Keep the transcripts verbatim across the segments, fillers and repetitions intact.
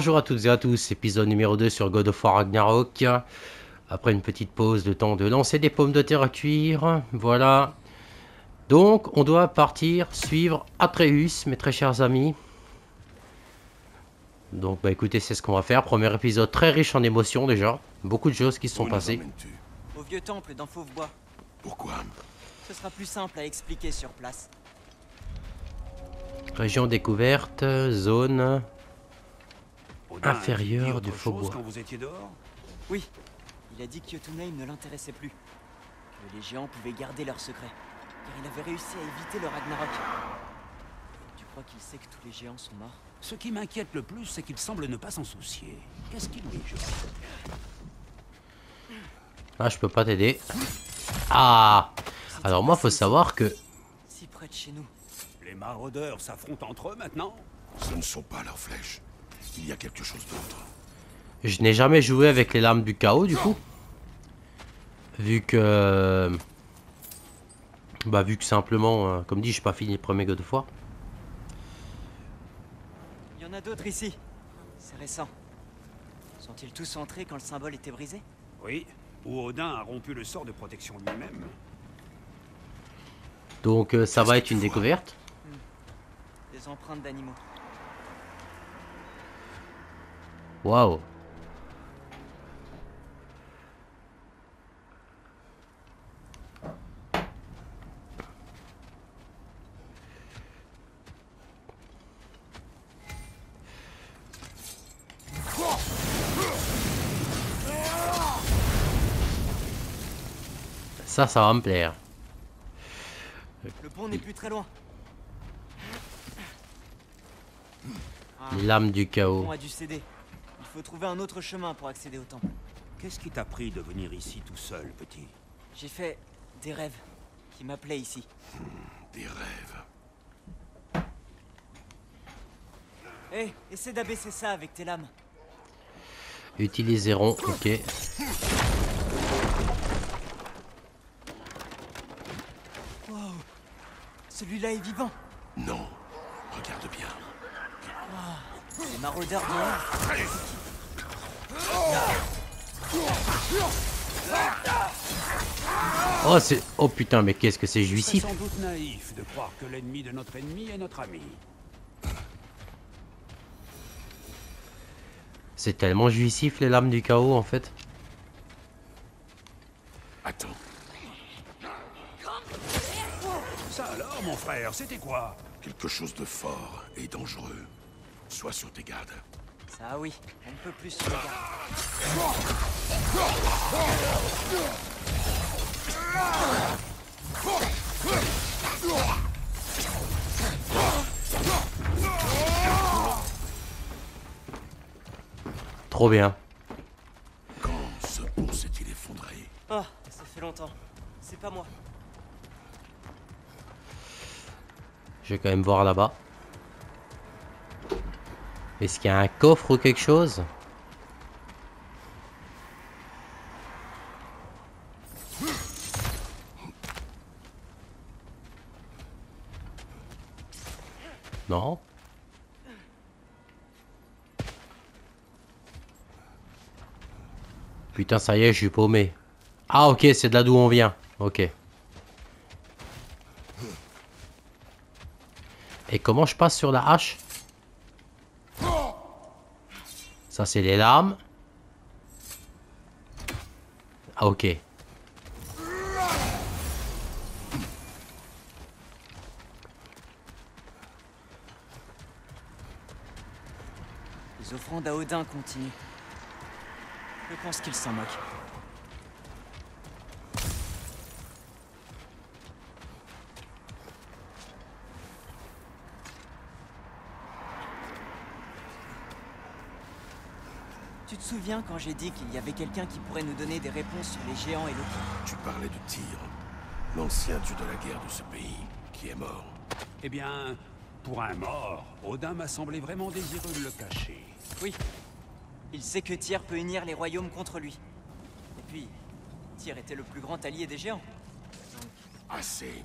Bonjour à toutes et à tous, épisode numéro deux sur God of War Ragnarok. Après une petite pause, le temps de lancer des pommes de terre à cuire. Voilà. Donc, on doit partir suivre Atreus, mes très chers amis. Donc, bah écoutez, c'est ce qu'on va faire. Premier épisode très riche en émotions déjà. Beaucoup de choses qui se sont passées. Au vieux temple dans Fauve-Bois. Pourquoi? Ce sera plus simple à expliquer sur place. Région découverte, zone Odin inférieure a dit du autre chose Faubourg. quand vous étiez dehors? Oui, il a dit que Jotunheim ne l'intéressait plus. Que les géants pouvaient garder leurs secrets. Car il avait réussi à éviter le Ragnarok. Tu crois qu'il sait que tous les géants sont morts? Ce qui m'inquiète le plus, c'est qu'il semble ne pas s'en soucier. Qu'est-ce qu'il lui joue? Ah, je peux pas t'aider. Ah. Alors moi, faut savoir que... Si près de chez nous. Les maraudeurs s'affrontent entre eux maintenant? Ce ne sont pas leurs flèches. Il y a quelque chose d'autre. Je n'ai jamais joué avec les lames du chaos, du coup. Vu que... Bah, vu que simplement, euh, comme dit, j'ai pas fini le premier God of War. Il y en a d'autres ici. C'est récent. Sont-ils tous entrés quand le symbole était brisé? Oui, ou Odin a rompu le sort de protection lui-même. Donc, euh, ça va être une découverte. Des empreintes d'animaux. Waouh. Ça, ça va me plaire. Le pont n'est plus très loin. Ah, Lame du le chaos. pont a dû céder. Il faut trouver un autre chemin pour accéder au temple. Qu'est-ce qui t'a pris de venir ici tout seul, petit? J'ai fait des rêves qui m'appelaient ici. Des rêves. Hé, essaie d'abaisser ça avec tes lames. Utiliseront, ok. Wow, celui-là est vivant. Non. Regarde bien. Les maraudeurs dehors. Oh, c'est... Oh putain, mais qu'est-ce que c'est C'est jouissif. sans doute naïf de croire que l'ennemi de notre ennemi est notre ami. C'est tellement jouissif, les lames du chaos, en fait. Attends. Ça alors, mon frère, c'était quoi? Quelque chose de fort et dangereux. Sois sur tes gardes. Ça oui, on ne peut plus se regarder. Trop bien. Quand ce pont s'est-il effondré? Oh, ça fait longtemps. C'est pas moi. Je vais quand même voir là-bas. Est-ce qu'il y a un coffre ou quelque chose? Non. Putain, ça y est, je suis paumé. Ah, ok, c'est de là d'où on vient. Ok. Et comment je passe sur la hache? Ça, c'est les lames. Ah, ok. Les offrandes à Odin continuent. Je pense qu'il s'en moque. Tu te souviens quand j'ai dit qu'il y avait quelqu'un qui pourrait nous donner des réponses sur les géants et Loki? Tu parlais de Tyr, l'ancien dieu de la guerre de ce pays, qui est mort. Eh bien, pour un mort, Odin m'a semblé vraiment désireux de le cacher. Oui. Il sait que Tyr peut unir les royaumes contre lui. Et puis, Tyr était le plus grand allié des géants. Assez.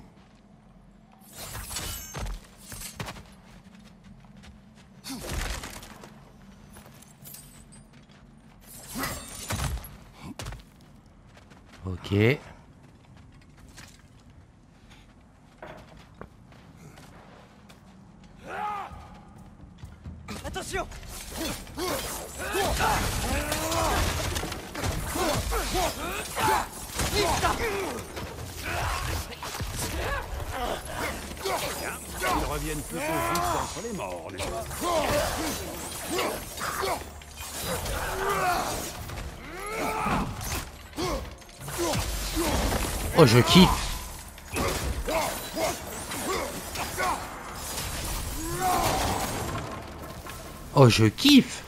Ok. Attention! Ils reviennent plutôt vite entre les morts, n'est-ce pas? Oh, je kiffe. Oh, je kiffe.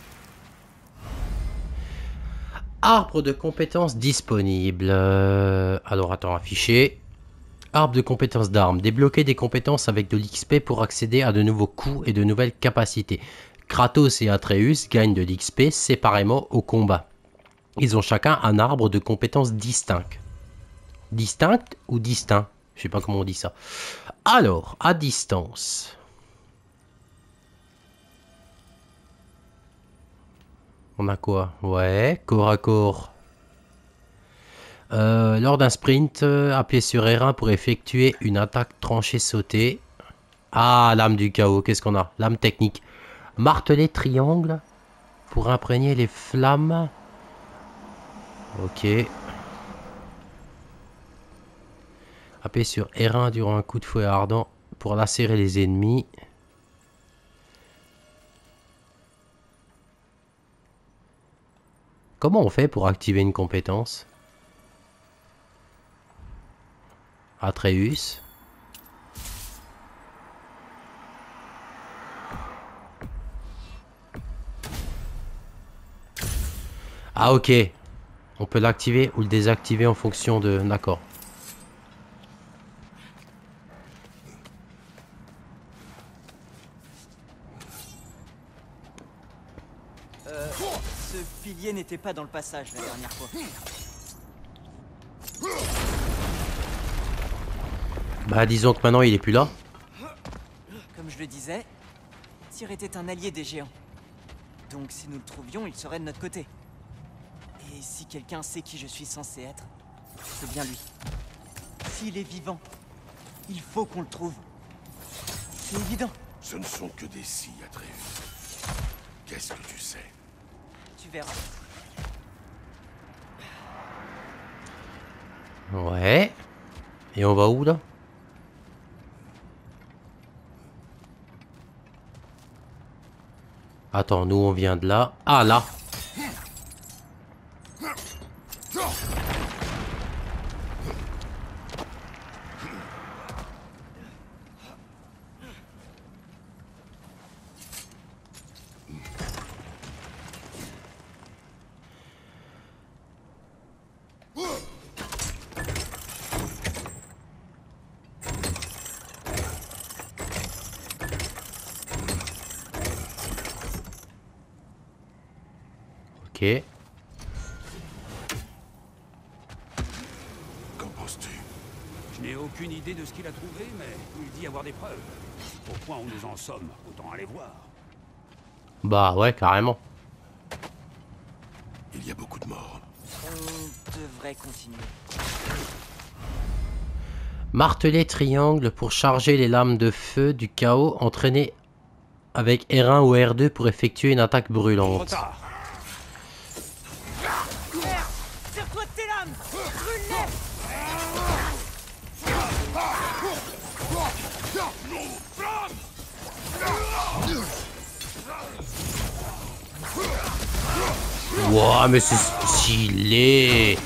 Arbre de compétences disponible. Euh, alors, attends, afficher. Arbre de compétences d'armes. Débloquer des compétences avec de l'X P pour accéder à de nouveaux coups et de nouvelles capacités. Kratos et Atreus gagnent de l'X P séparément au combat. Ils ont chacun un arbre de compétences distinct. Distinct ou distinct? Je sais pas comment on dit ça. Alors, à distance. On a quoi? Ouais, corps à corps. Euh, lors d'un sprint, euh, appuyez sur R un pour effectuer une attaque tranchée sautée. Ah, lame du chaos, qu'est-ce qu'on a? Lame technique. Martelet triangle pour imprégner les flammes. Ok. Appuyez sur R un durant un coup de fouet ardent pour lacérer les ennemis. Comment on fait pour activer une compétence? Atreus. Ah ok. On peut l'activer ou le désactiver en fonction de... D'accord. Euh, ce pilier n'était pas dans le passage la dernière fois. Bah disons que maintenant il est plus là. Comme je le disais, Tyr était un allié des géants. Donc si nous le trouvions, il serait de notre côté. Et si quelqu'un sait qui je suis censé être, c'est bien lui. S'il est vivant, il faut qu'on le trouve. C'est évident. Ce ne sont que des si, Atreus. Qu'est-ce que tu sais? Tu verras. Ouais. Et on va où là? Attends, nous on vient de là. Ah là. Ok. Qu'en penses-tu? Je n'ai aucune idée de ce qu'il a trouvé, mais il dit avoir des preuves. Au point où nous en sommes, autant aller voir. Bah ouais, carrément. Il y a beaucoup de morts. On devrait continuer. Martelet triangle pour charger les lames de feu du chaos entraîné avec R un ou R deux pour effectuer une attaque Trop brûlante. tard. Tire-toi de tes lames! Brûle-les! Wouah, mais c'est stylé!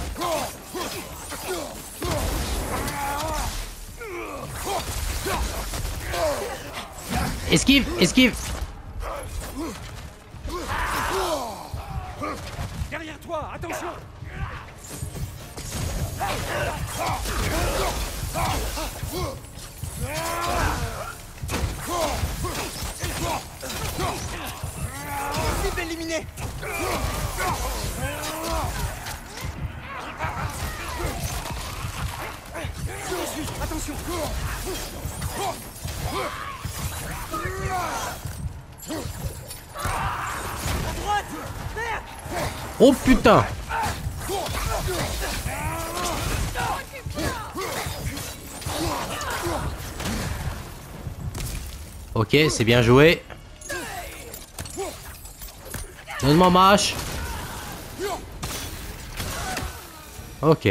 Esquive, esquive! Derrière toi, attention! Cible éliminée! Je suis, attention! À droite! Merde! Oh putain! Ok, c'est bien joué. Donne-moi ma hache. Ok.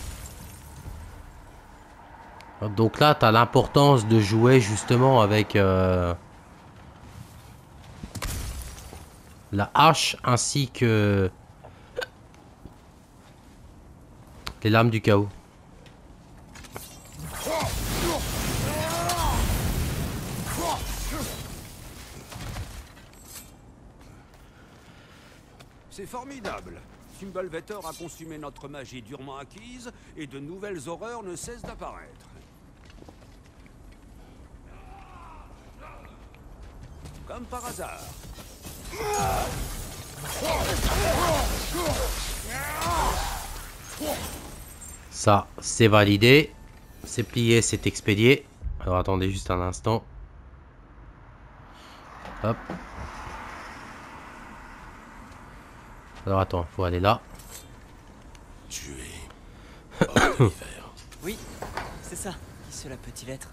Donc là, tu as l'importance de jouer justement avec euh, la hache ainsi que les lames du chaos. C'est formidable. Fimbulvetor a consumé notre magie durement acquise et de nouvelles horreurs ne cessent d'apparaître. Comme par hasard. Ça, c'est validé. C'est plié, c'est expédié. Alors attendez juste un instant. Hop. Alors attends, faut aller là. Tu es hors de l'hiver. Oui, c'est ça. Qui cela peut-il être?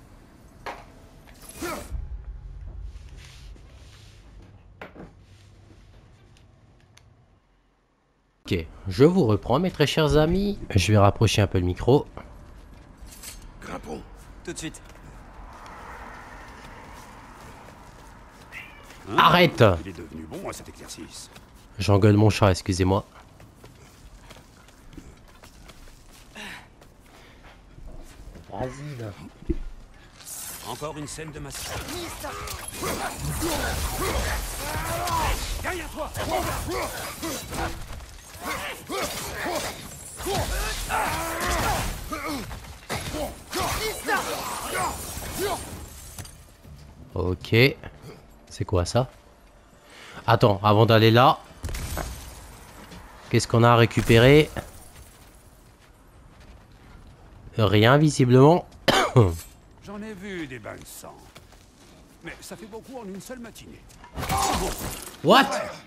Ok, je vous reprends mes très chers amis. Je vais rapprocher un peu le micro. Grimpons. Tout de suite. Hein? Arrête! Il est devenu bon à cet exercice. J'engueule mon chat, excusez-moi. Vas-y là. Encore une scène de massacre. Derrière toi! Ok. C'est quoi ça? Attends, avant d'aller là. Qu'est-ce qu'on a à récupérer? Rien visiblement. J'en ai vu des bains de sang. Mais ça fait beaucoup en une seule matinée. What?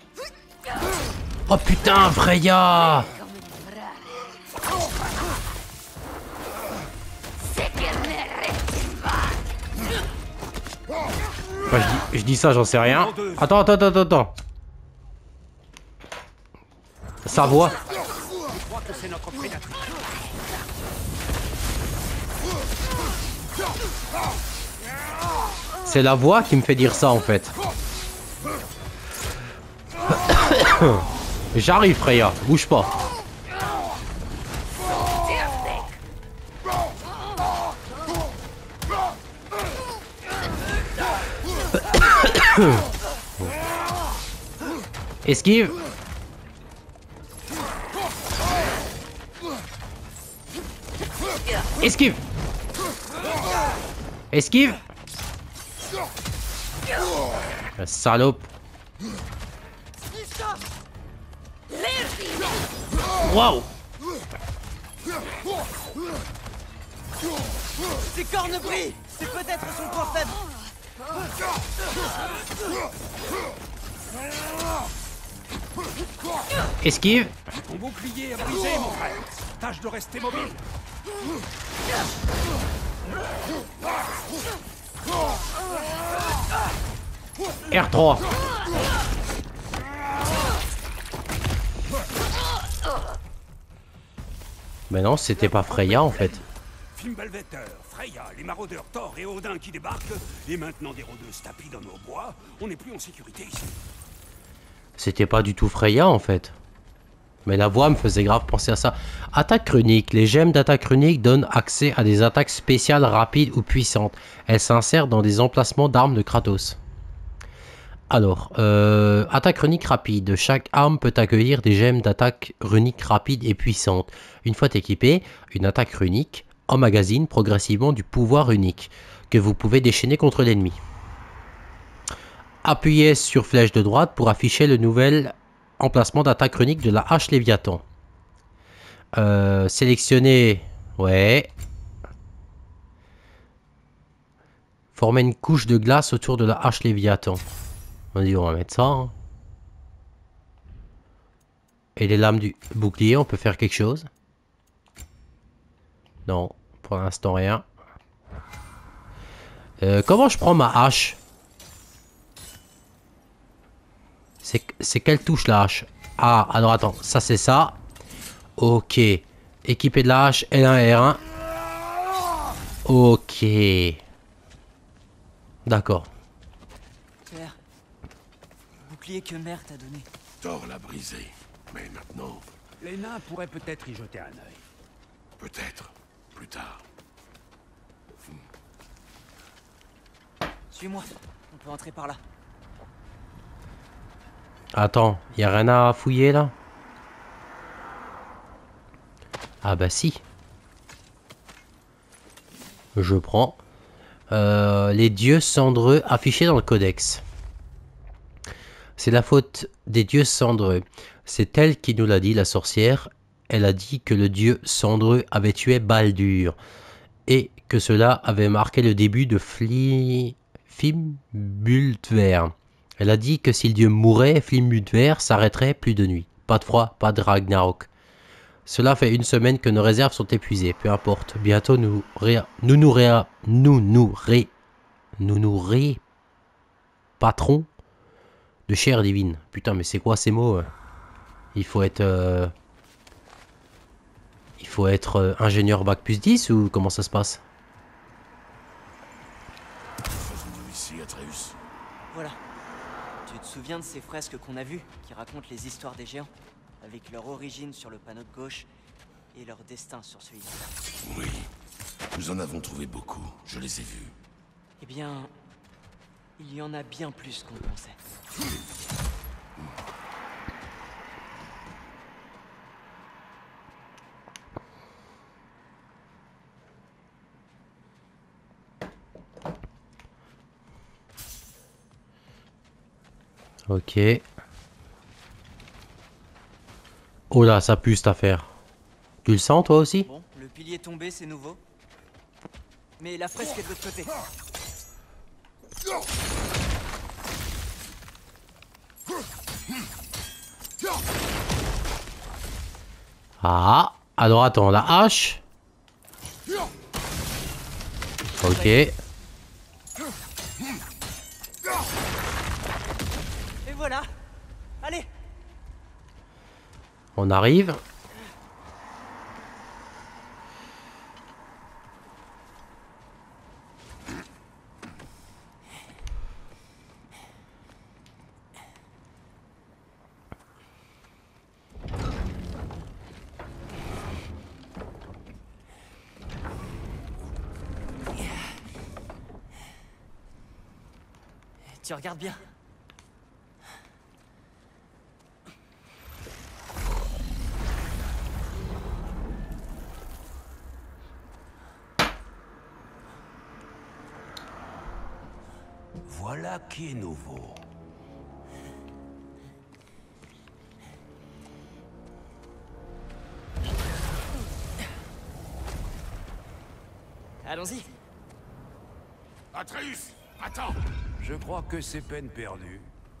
Oh putain, Freya! Enfin, je, dis, je dis ça, j'en sais rien. Attends, attends, attends, attends. Sa voix. Je crois que c'est notre prédatrice. C'est la voix qui me fait dire ça en fait. J'arrive Freya, bouge pas. Esquive. Esquive. Esquive. La salope. Waouh. C'est Cornebris. C'est peut-être son point faible. Esquive. Ton bouclier est brisé, mon frère. Tâche de rester mobile. R trois. Mais non, c'était pas Freya en fait. Fimbulvetor, Freya, les maraudeurs Thor et Odin qui débarquent, et maintenant des rôdeuses tapis dans nos bois. On n'est plus en sécurité ici. C'était pas du tout Freya en fait. Mais la voix me faisait grave penser à ça. Attaque runique. Les gemmes d'attaque runique donnent accès à des attaques spéciales rapides ou puissantes. Elles s'insèrent dans des emplacements d'armes de Kratos. Alors, euh, attaque runique rapide. Chaque arme peut accueillir des gemmes d'attaque runique rapide et puissante. Une fois équipée, une attaque runique emmagasine progressivement du pouvoir runique que vous pouvez déchaîner contre l'ennemi. Appuyez sur flèche de droite pour afficher le nouvel emplacement d'attaque runique de la hache Léviathan. Euh, sélectionnez... Ouais. Formez une couche de glace autour de la hache Léviathan. On dit on va mettre ça. Hein. Et les lames du bouclier, on peut faire quelque chose? Non, pour l'instant rien. Euh, comment je prends ma hache? C'est quelle touche la hache? Ah, alors attends, ça c'est ça. Ok. Équipé de la hache, L un R un. Ok. D'accord. Père, le bouclier que mère t'a donné. Thor l'a brisé. Mais maintenant, Les nains pourraient peut-être y jeter un œil. peut-être, plus tard. Suis-moi, on peut entrer par là. Attends, y a rien à fouiller là? Ah bah si. Je prends. Euh, les dieux cendreux affichés dans le codex. C'est la faute des dieux cendreux. C'est elle qui nous l'a dit, la sorcière. Elle a dit que le dieu cendreux avait tué Baldur. Et que cela avait marqué le début de Fli... Fimbulvert. Elle a dit que si le dieu mourait, Fimbulvert s'arrêterait plus de nuit. Pas de froid, pas de Ragnarok. Cela fait une semaine que nos réserves sont épuisées. Peu importe. Bientôt nous ré... nous nous ré... nous nous ré... nous nous ré... patron de chair divine. Putain, mais c'est quoi ces mots? Il faut être... Euh... Il faut être euh, ingénieur bac plus dix ou comment ça se passe? Faisons-nous ici, Atreus. Voilà. Tu te souviens de ces fresques qu'on a vues, qui racontent les histoires des géants, avec leur origine sur le panneau de gauche et leur destin sur celui-là? Oui. Nous en avons trouvé beaucoup. Je les ai vus. Eh bien, il y en a bien plus qu'on pensait. Ok. Oh là, ça pue cette affaire. Tu le sens toi aussi? Bon, le pilier tombé, c'est nouveau. Mais la fresque est de l'autre côté. Ah, alors attends, la hache. Ok. Et voilà. Allez. On arrive. Tu regardes bien. Voilà qui est nouveau. Allons-y. Atreus, attends. Je crois que c'est peine perdue.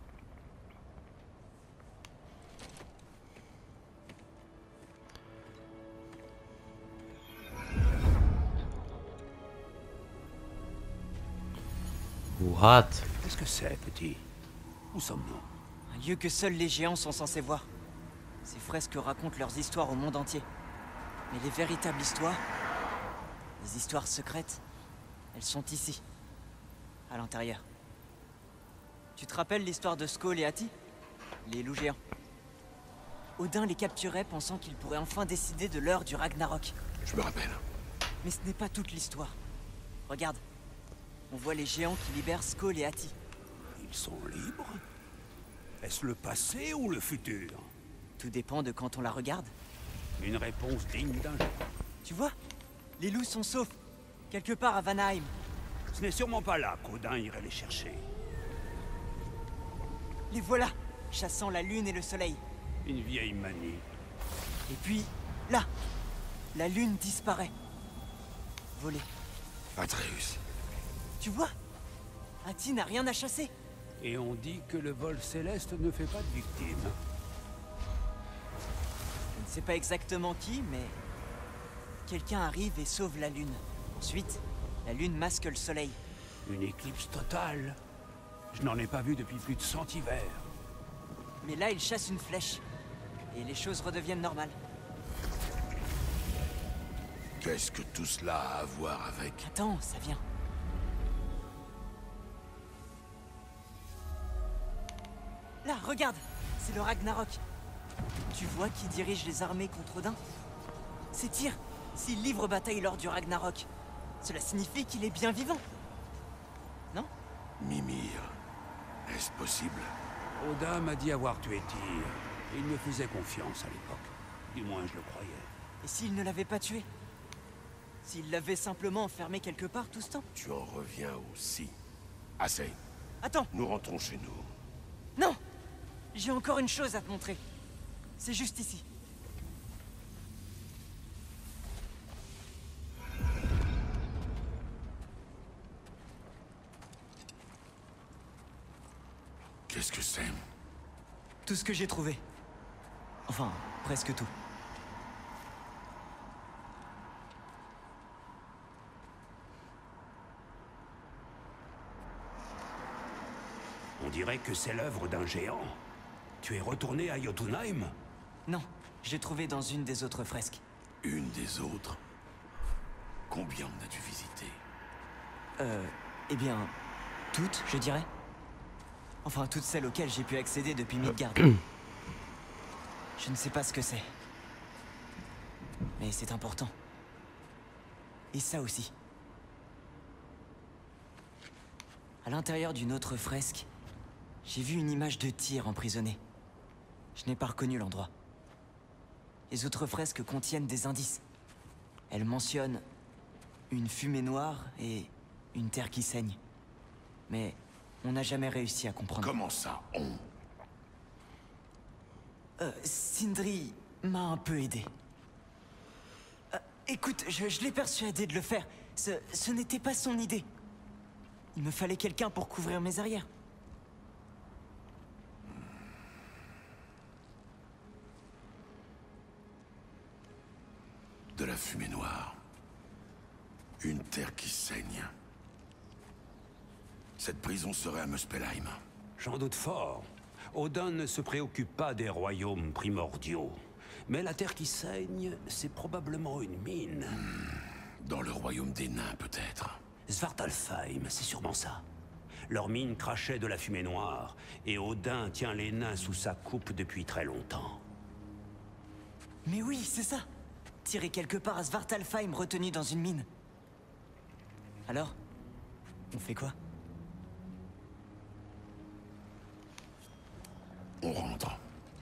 What? Qu'est-ce que c'est, petit? Où sommes-nous? Un lieu que seuls les géants sont censés voir. Ces fresques racontent leurs histoires au monde entier. Mais les véritables histoires, les histoires secrètes, elles sont ici, à l'intérieur. Tu te rappelles l'histoire de Skoll et Hati? Les loups géants. Odin les capturait pensant qu'il pourrait enfin décider de l'heure du Ragnarok. Je me rappelle. Mais ce n'est pas toute l'histoire. Regarde. On voit les géants qui libèrent Skoll et Hati. Ils sont libres? Est-ce le passé ou le futur? Tout dépend de quand on la regarde. Une réponse digne d'un géant. Tu vois? Les loups sont saufs. Quelque part à Vanaheim. Ce n'est sûrement pas là qu'Odin irait les chercher. Les voilà, chassant la lune et le soleil. Une vieille manie. Et puis, là, la lune disparaît. Volée. Atreus. Tu vois? Hati n'a rien à chasser. Et on dit que le vol céleste ne fait pas de victimes. Je ne sais pas exactement qui, mais... quelqu'un arrive et sauve la lune. Ensuite, la lune masque le soleil. Une éclipse totale. Je n'en ai pas vu depuis plus de cent hivers. Mais là, il chasse une flèche. Et les choses redeviennent normales. Qu'est-ce que tout cela a à voir avec... Attends, ça vient. Là, regarde! C'est le Ragnarok. Tu vois qui dirige les armées contre Odin? C'est Tyr. S'il livre bataille lors du Ragnarok, cela signifie qu'il est bien vivant. Non? Mimir, est-ce possible? Odin m'a dit avoir tué Tyr. Il me faisait confiance à l'époque. Du moins, je le croyais. Et s'il ne l'avait pas tué? S'il l'avait simplement enfermé quelque part tout ce temps? Tu en reviens aussi. Assez. Attends! Nous rentrons chez nous. Non! J'ai encore une chose à te montrer. C'est juste ici. Qu'est-ce que c'est? Tout ce que j'ai trouvé. Enfin, presque tout. On dirait que c'est l'œuvre d'un géant. Tu es retourné à Jotunheim? Non, j'ai trouvé dans une des autres fresques. Une des autres? Combien en as-tu visité? Euh, eh bien, toutes, je dirais. Enfin, toutes celles auxquelles j'ai pu accéder depuis Midgard. Je ne sais pas ce que c'est. Mais c'est important. Et ça aussi. À l'intérieur d'une autre fresque, j'ai vu une image de Tyr emprisonné. Je n'ai pas reconnu l'endroit. Les autres fresques contiennent des indices. Elles mentionnent une fumée noire et une terre qui saigne. Mais on n'a jamais réussi à comprendre. Comment ça, on? Euh, Sindri m'a un peu aidé. Euh, écoute, je, je l'ai persuadé de le faire. Ce, ce n'était pas son idée. Il me fallait quelqu'un pour couvrir mes arrières. De la fumée noire. Une terre qui saigne. Cette prison serait à Muspelheim. J'en doute fort. Odin ne se préoccupe pas des royaumes primordiaux. Mais la terre qui saigne, c'est probablement une mine. Dans le royaume des nains, peut-être. Svartalfheim, c'est sûrement ça. Leur mine crachait de la fumée noire, et Odin tient les nains sous sa coupe depuis très longtemps. Mais oui, c'est ça. Tiré quelque part à Svartalfheim, retenu dans une mine. Alors, on fait quoi? On rentre.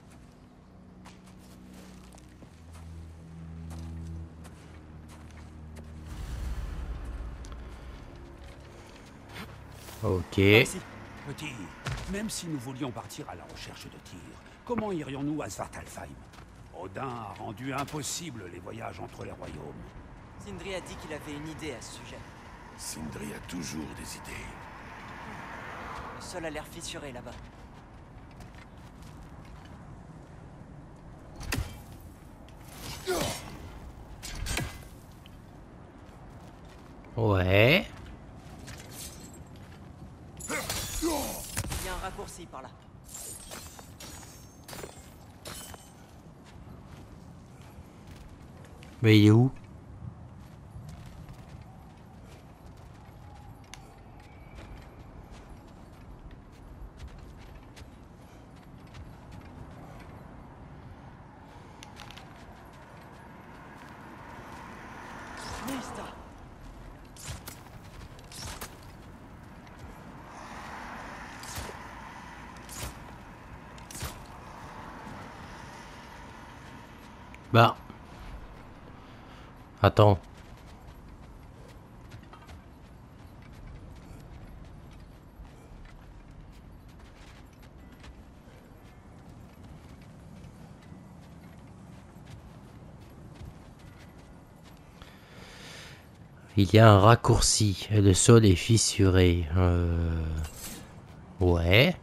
Ok. Par ici. Petit, même si nous voulions partir à la recherche de Tyr, comment irions-nous à Svartalfheim? Odin a rendu impossible les voyages entre les royaumes. Sindri a dit qu'il avait une idée à ce sujet. Sindri a toujours des idées. Le sol a l'air fissuré là-bas. Ouais. Il y a un raccourci par là. Mais il est où? Mista. Bah. Attends. Il y a un raccourci et le sol est fissuré. Euh... Ouais.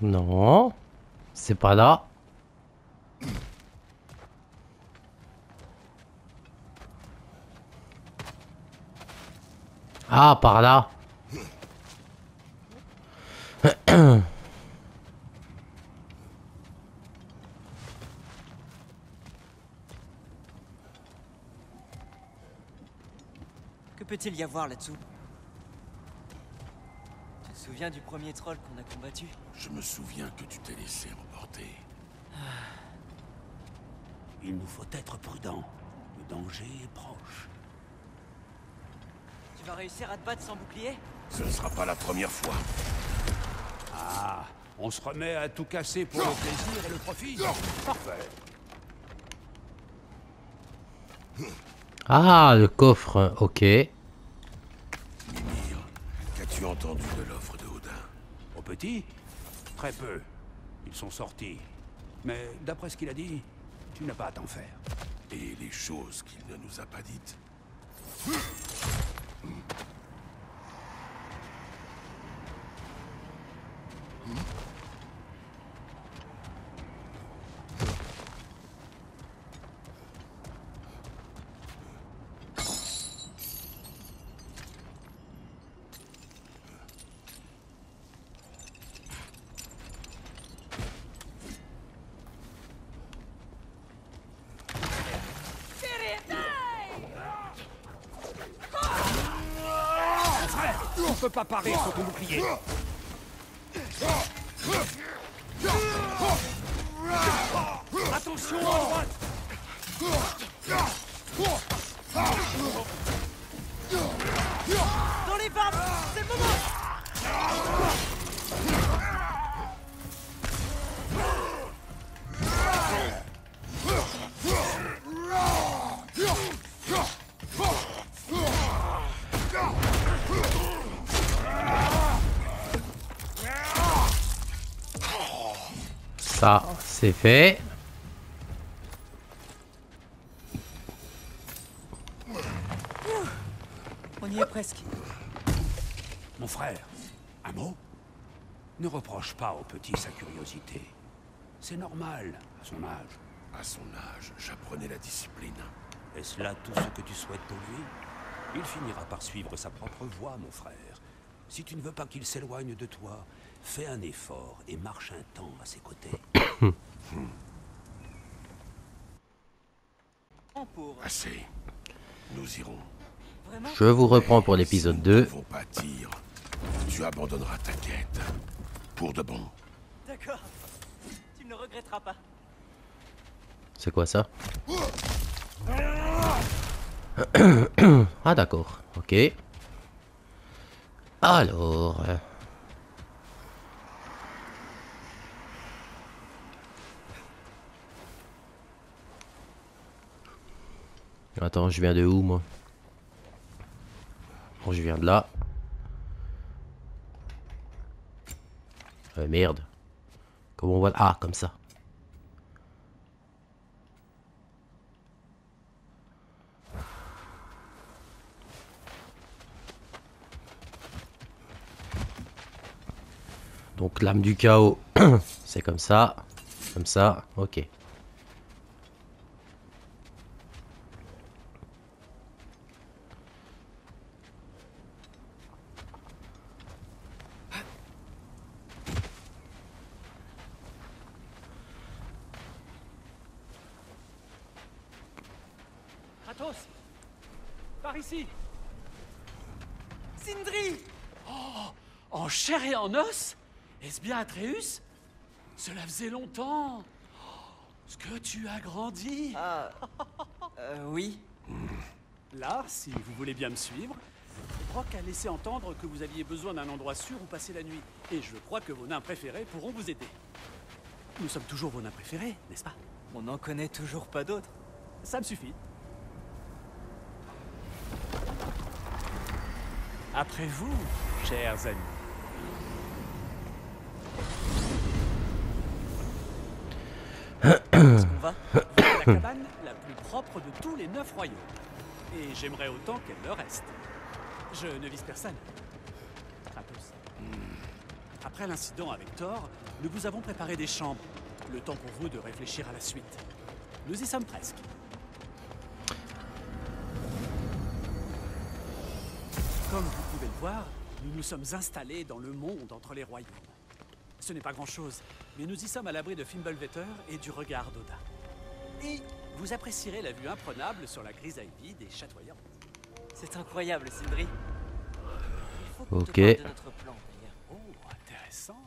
Non. C'est pas là. Ah, par là. Que peut-il y avoir là-dessous? Tu te souviens du premier troll qu'on a combattu? Je me souviens que tu t'es laissé emporter. Il nous faut être prudents. Le danger est proche. Tu vas réussir à te battre sans bouclier? Ce ne sera pas la première fois. Ah, on se remet à tout casser pour le plaisir et le profit. Parfait. Ah, le coffre, ok. Mimir, qu'as-tu entendu de l'offre de Odin? Au petit? Très peu. Ils sont sortis. Mais d'après ce qu'il a dit, tu n'as pas à t'en faire. Et les choses qu'il ne nous a pas dites? On peut pas parer sur ton bouclier. Attention à droite. Dans les vapes! C'est le moment! Ça, c'est fait. On y est presque. Mon frère, un mot? Ne reproche pas au petit sa curiosité. C'est normal, à son âge. À son âge, j'apprenais la discipline. Est-ce là tout ce que tu souhaites pour lui? Il finira par suivre sa propre voie, mon frère. Si tu ne veux pas qu'il s'éloigne de toi, fais un effort et marche un temps à ses côtés. Pour... Assez. Nous irons. Vraiment? Je vous reprends pour l'épisode deux. Si nous ne pouvons pas dire, tu abandonneras ta quête. Pour de bon. D'accord. Tu ne le regretteras pas. C'est quoi ça? Ah d'accord, ok. Alors... euh, Attends, je viens de où moi? Bon, je viens de là. Euh, merde. Comment on voit... Ah, comme ça. Donc l'âme du chaos, c'est comme ça, comme ça, ok. Kratos, par ici. Sindri! Oh, en chair et en os? Est-ce bien Atreus? Cela faisait longtemps. Oh, ce que tu as grandi. Ah... Euh, oui. Là, si vous voulez bien me suivre, Brok a laissé entendre que vous aviez besoin d'un endroit sûr où passer la nuit. Et je crois que vos nains préférés pourront vous aider. Nous sommes toujours vos nains préférés, n'est-ce pas? On n'en connaît toujours pas d'autres. Ça me suffit. Après vous, chers amis. Est-ce qu'on va? La cabane la plus propre de tous les neuf royaumes. Et j'aimerais autant qu'elle le reste. Je ne vise personne. Kratos. Après l'incident avec Thor, nous vous avons préparé des chambres. Le temps pour vous de réfléchir à la suite. Nous y sommes presque. Comme vous pouvez le voir, nous nous sommes installés dans le monde entre les royaumes. Ce n'est pas grand-chose, mais nous y sommes à l'abri de Fimbulvetter et du regard d'Odin. Et vous apprécierez la vue imprenable sur la grisaille vide et chatoyante. C'est incroyable, Sindri. Il faut qu'on Ok. te parle de notre plan, d'ailleurs. Oh, intéressant.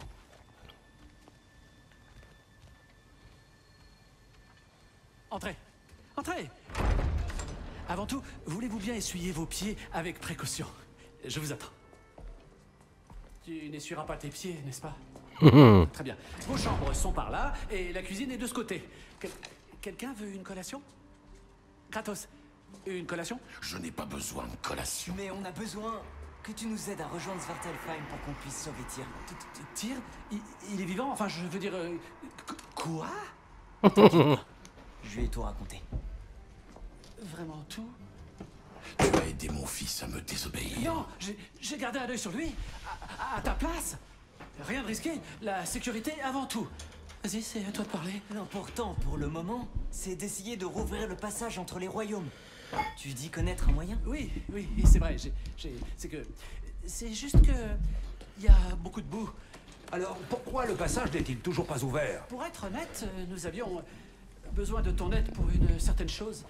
Entrez, entrez. Avant tout, voulez-vous bien essuyer vos pieds avec précaution? Je vous attends. Tu n'essuieras pas tes pieds, n'est-ce pas? Très bien. Vos chambres sont par là et la cuisine est de ce côté. Quel- Quelqu'un veut une collation? Kratos, une collation? Je n'ai pas besoin de collation. Mais on a besoin que tu nous aides à rejoindre Svartalfheim pour qu'on puisse sauver Tyr. T- t- Tyr, il, il est vivant? Enfin, je veux dire... euh, qu- quoi? Je lui ai tout raconté. Vraiment tout? Tu as aidé mon fils à me désobéir. Non, j'ai j'ai gardé un œil sur lui. À, à- à ta place. Rien de risqué. La sécurité avant tout. Vas-y, c'est à toi de parler. L'important pour le moment, c'est d'essayer de rouvrir le passage entre les royaumes. Tu dis connaître un moyen? Oui, oui, c'est vrai. j'ai- j'ai- C'est que... C'est juste que... Il y a beaucoup de boue. Alors, pourquoi le passage n'est-il toujours pas ouvert? Pour être honnête, euh, nous avions besoin de ton aide pour une certaine chose.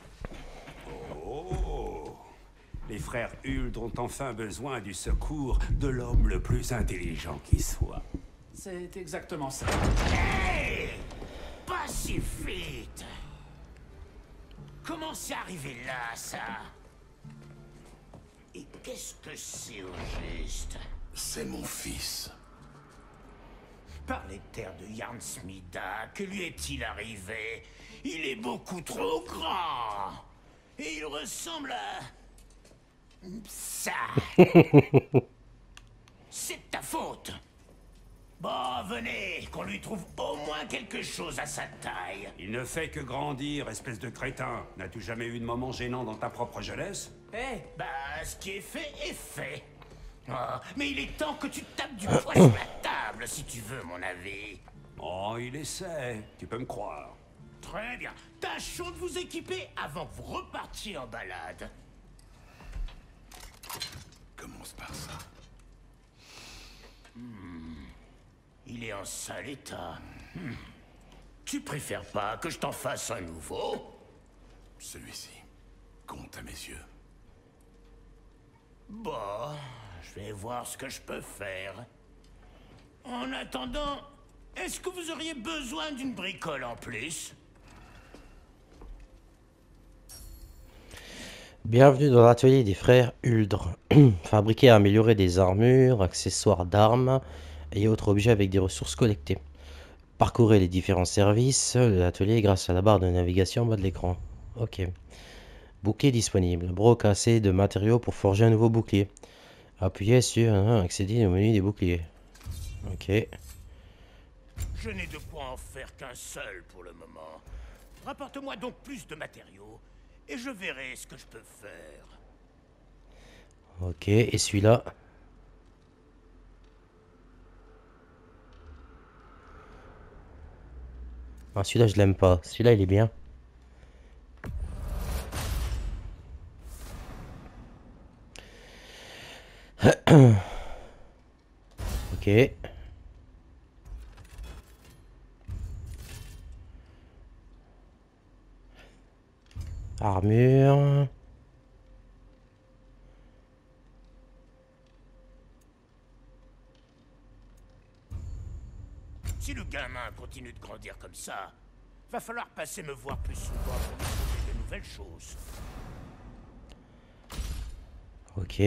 Oh! Les frères Huld ont enfin besoin du secours de l'homme le plus intelligent qui soit. C'est exactement ça. Hey! Pas si vite! Comment c'est arrivé là, ça? Et qu'est-ce que c'est au juste? C'est mon fils. Par les terres de Yarnsmida, que lui est-il arrivé? Il est beaucoup trop grand! Et il ressemble à... ça! C'est ta faute! Bon, venez, qu'on lui trouve au moins quelque chose à sa taille. Il ne fait que grandir, espèce de crétin. N'as-tu jamais eu de moment gênant dans ta propre jeunesse? Hé, Bah, ce qui est fait est fait. Oh, mais il est temps que tu tapes du poing sur la table, si tu veux, mon avis. Oh, il essaie. Tu peux me croire. Très bien. Tâchons de vous équiper avant que vous repartiez en balade. Commence par ça. Il est en sale état. Hmm. Tu préfères pas que je t'en fasse un nouveau? Celui-ci compte à mes yeux. Bon, je vais voir ce que je peux faire. En attendant, est-ce que vous auriez besoin d'une bricole en plus? Bienvenue dans l'atelier des frères Huldre. Fabriquer et améliorer des armures, accessoires d'armes et autres objets avec des ressources collectées. Parcourez les différents services de l'atelier grâce à la barre de navigation en bas de l'écran. Ok. Bouclier disponible. Broc assez de matériaux pour forger un nouveau bouclier. Appuyez sur hein, accéder au menu des boucliers. Ok. Je n'ai de quoi en faire qu'un seul pour le moment. Rapporte-moi donc plus de matériaux et je verrai ce que je peux faire. Ok. Et celui-là. Ah, celui-là, je l'aime pas. Celui-là, il est bien. Ok. Armure. Si le gamin continue de grandir comme ça, va falloir passer me voir plus souvent pour me trouver de nouvelles choses. Ok.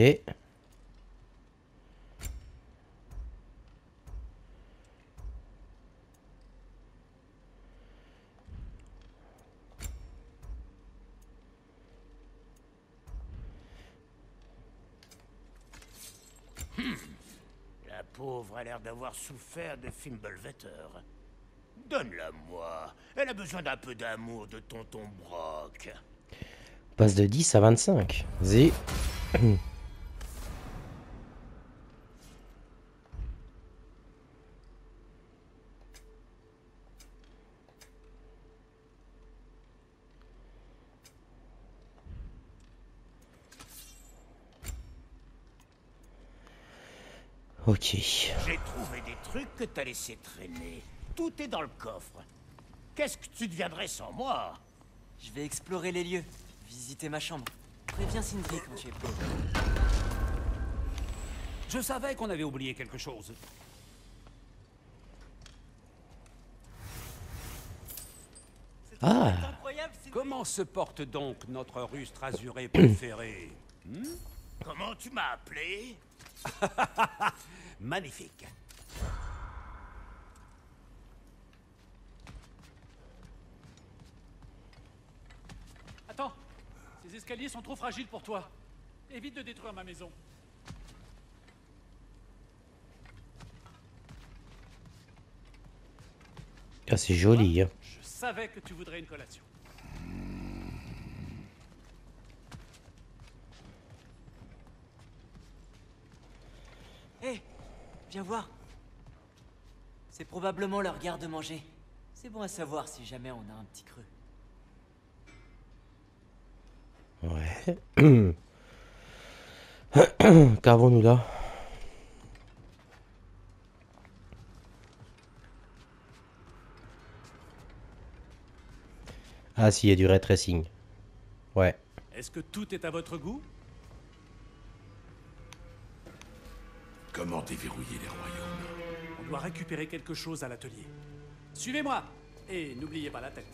La pauvre a l'air d'avoir souffert de Fimbulvetter. Donne-la-moi. Elle a besoin d'un peu d'amour de tonton Brock. Passe de dix à vingt-cinq. Vas-y. Ok. J'ai trouvé des trucs que t'as laissé traîner. Tout est dans le coffre. Qu'est-ce que tu deviendrais sans moi? Je vais explorer les lieux, visiter ma chambre. Préviens Sindri quand tu es prêt. Je savais qu'on avait oublié quelque chose. Ah, Incroyable, Sindri. Comment se porte donc notre rustre azuré préféré? Hmm? Comment tu m'as appelé? Magnifique. Attends, ces escaliers sont trop fragiles pour toi. Évite de détruire ma maison. ah c'est joli. Hein. Je savais que tu voudrais une collation. Hé, viens voir. C'est probablement leur garde-manger. C'est bon à savoir si jamais on a un petit creux. Ouais. Qu'avons-nous là? Ah si, il y a du ray tracing. Ouais. Est-ce que tout est à votre goût? Comment déverrouiller les royaumes? On doit récupérer quelque chose à l'atelier. Suivez-moi. Et n'oubliez pas la tête.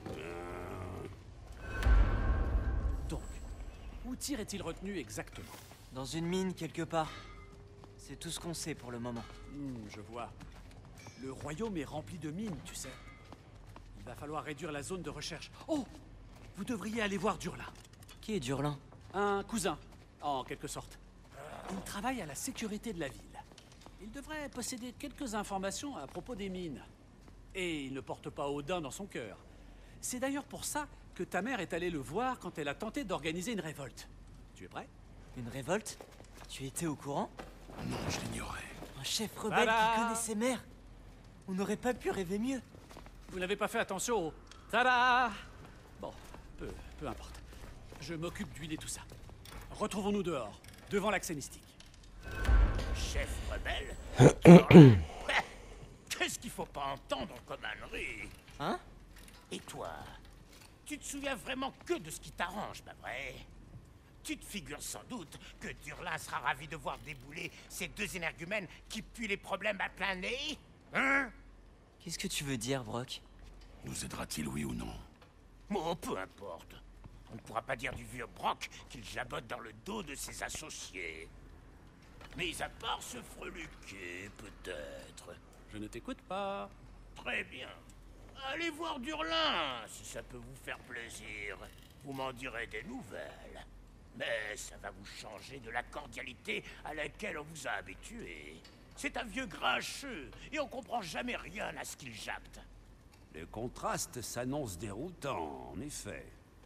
Donc, où Tyr est-il retenu exactement? Dans une mine quelque part. C'est tout ce qu'on sait pour le moment. Hmm, je vois. Le royaume est rempli de mines, tu sais. Il va falloir réduire la zone de recherche. Oh! Vous devriez aller voir Durlin. Qui est Durlin? Un cousin, en quelque sorte. Il travaille à la sécurité de la ville. Il devrait posséder quelques informations à propos des mines. Et il ne porte pas Odin dans son cœur. C'est d'ailleurs pour ça que ta mère est allée le voir quand elle a tenté d'organiser une révolte. Tu es prêt? Une révolte? Tu étais au courant? Non, je l'ignorais. Un chef rebelle Tada qui connaît ses mères? On n'aurait pas pu rêver mieux. Vous n'avez pas fait attention au... Tada! Bon, peu, peu importe. Je m'occupe d'huiler tout ça. Retrouvons-nous dehors, devant l'accès mystique. Chef rebelle? Qu'est-ce qu'il faut pas entendre comme ânerie? Hein? Et toi? Tu te souviens vraiment que de ce qui t'arrange, pas vrai? Tu te figures sans doute que Durlin sera ravi de voir débouler ces deux énergumènes qui puent les problèmes à plein nez? Hein? Qu'est-ce que tu veux dire, Brock? Nous aidera-t-il, oui ou non? Oh, peu importe. On ne pourra pas dire du vieux Brock qu'il jabote dans le dos de ses associés. Mais à part se freluquer, peut-être. Je ne t'écoute pas. Très bien. Allez voir Durlin, si ça peut vous faire plaisir. Vous m'en direz des nouvelles. Mais ça va vous changer de la cordialité à laquelle on vous a habitué. C'est un vieux grincheux, et on comprend jamais rien à ce qu'il jappe. Le contraste s'annonce déroutant, en effet.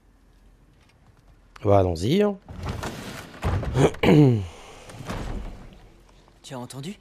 Bah, allons-y. Hein. Tu as entendu?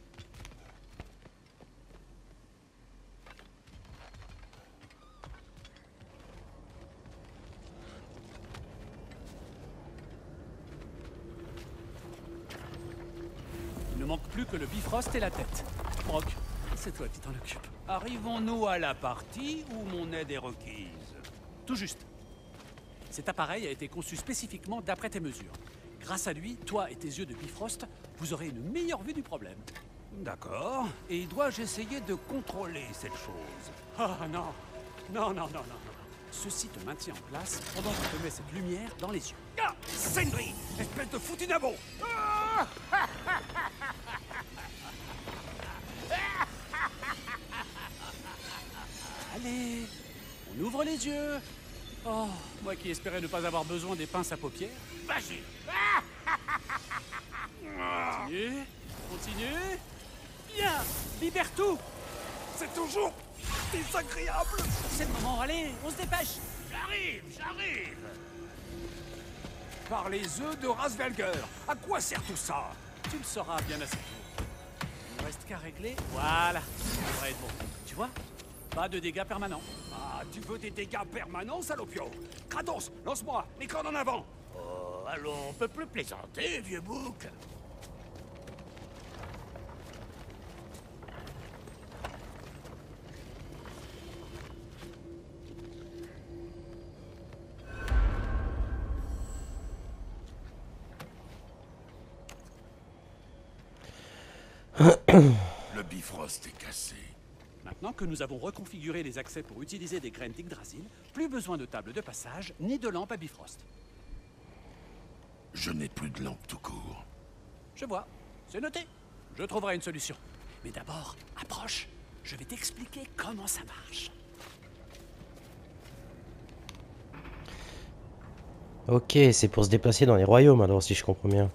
Il ne manque plus que le Bifrost et la tête. Brock, c'est toi qui t'en occupes. Arrivons-nous à la partie où mon aide est requise? Tout juste. Cet appareil a été conçu spécifiquement d'après tes mesures. Grâce à lui, toi et tes yeux de Bifrost, vous aurez une meilleure vue du problème. D'accord. Et dois-je essayer de contrôler cette chose? Ah non. Non, non, non, non, non. Ceci te maintient en place pendant que je te mets cette lumière dans les yeux. Ah! Sindri! Espèce de foutu nabo! Ah! Allez, on ouvre les yeux. Oh, moi qui espérais ne pas avoir besoin des pinces à paupières. Vas-y. Continue, continue. Bien, libère tout. C'est toujours désagréable! C'est le moment, allez, on se dépêche. J'arrive, j'arrive. Par les œufs de Rasvelger! À quoi sert tout ça? Tu le sauras bien assez tôt. Il ne reste qu'à régler. Voilà, ça devrait être bon. Tu vois? Pas de dégâts permanents. Ah, tu veux des dégâts permanents, salopio? Kratos, lance-moi, les cordes en avant! Oh, allons, on peut plus plaisanter, vieux bouc. Le Bifrost est cassé. Maintenant que nous avons reconfiguré les accès pour utiliser des graines d'Yggdrasil, plus besoin de table de passage, ni de lampe à Bifrost. Je n'ai plus de lampe tout court. Je vois, c'est noté. Je trouverai une solution. Mais d'abord, approche. Je vais t'expliquer comment ça marche. Ok, c'est pour se déplacer dans les royaumes alors, si je comprends bien.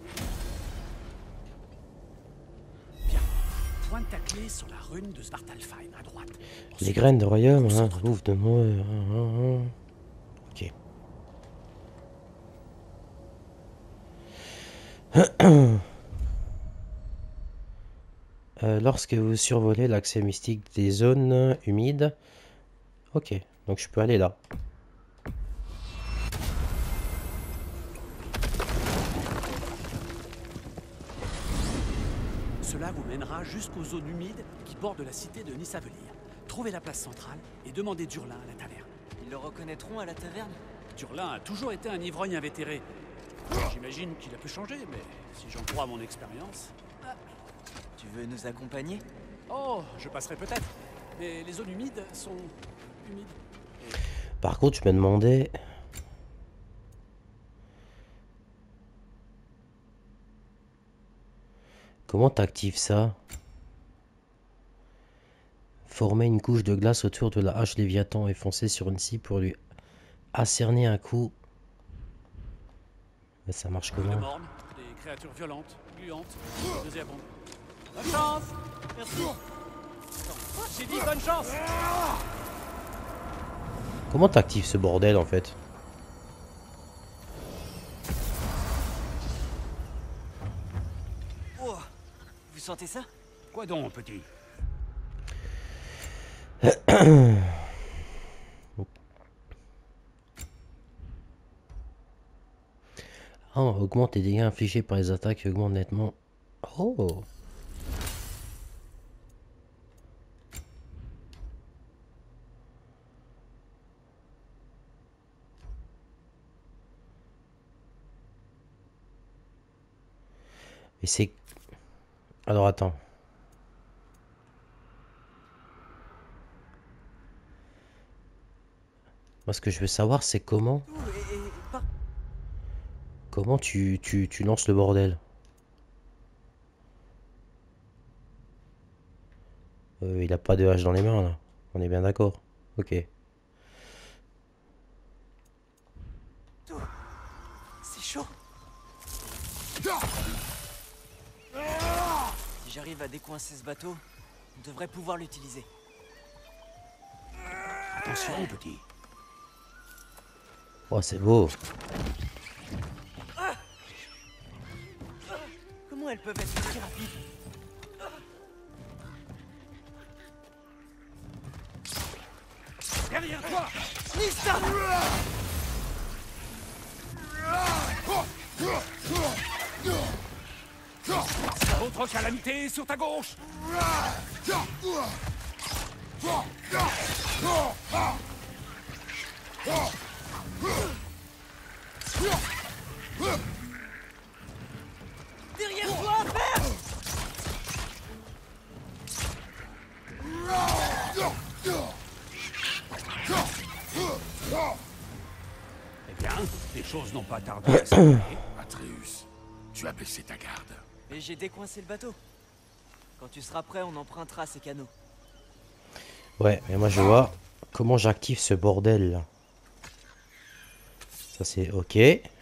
Bien. Pointe ta clé sur la rune de Svartalfheim à droite. Les Ensuite, graines de royaume, hein, concentre-toi. ouf de moi. Ok. Euh, lorsque vous survolez l'accès mystique des zones humides. Ok, donc je peux aller là. Cela vous mènera jusqu'aux zones humides qui bordent la cité de Nisavelir. Trouvez la place centrale et demandez Durlin à la taverne. Ils le reconnaîtront à la taverne? Durlin a toujours été un ivrogne invétéré. J'imagine qu'il a pu changer, mais si j'en crois à mon expérience... Tu veux nous accompagner? Oh, je passerai peut-être. Mais les zones humides sont humides. Par contre, je me demandais... Comment t'actives ça? Former une couche de glace autour de la hache Léviathan et foncer sur une cible pour lui ascerner un coup. Mais ça marche Des comment? mornes, des créatures violentes, gluantes, nauséabondes. Bonne chance! Merci. Attends, j'ai dit bonne chance! Comment t'actives ce bordel en fait? Oh, vous sentez ça? Quoi donc, petit? Ah, augmente les dégâts infligés par les attaques et augmente nettement. Oh! Et c'est... Alors attends. Moi ce que je veux savoir c'est comment... Ouh, et, et par- Comment tu, tu, tu lances le bordel? Euh, il a pas de hache dans les mains là. On est bien d'accord. Ok. tout. C'est chaud. Si j'arrive à décoincer ce bateau, on devrait pouvoir l'utiliser. Attention, petit. Oh c'est beau. Comment elles peuvent être si rapides? Derrière toi! Nista! Autre calamité sur ta gauche! Derrière toi, père! Eh bien, les choses n'ont pas tardé à s'arrêter. Atreus, tu as baissé ta garde. Et j'ai décoincé le bateau. Quand tu seras prêt, on empruntera ces canaux. Ouais, mais moi je vois comment j'active ce bordel là. Ça c'est ok.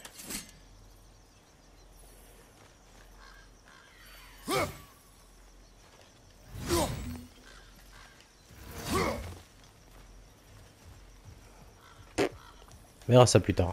On verra ça plus tard.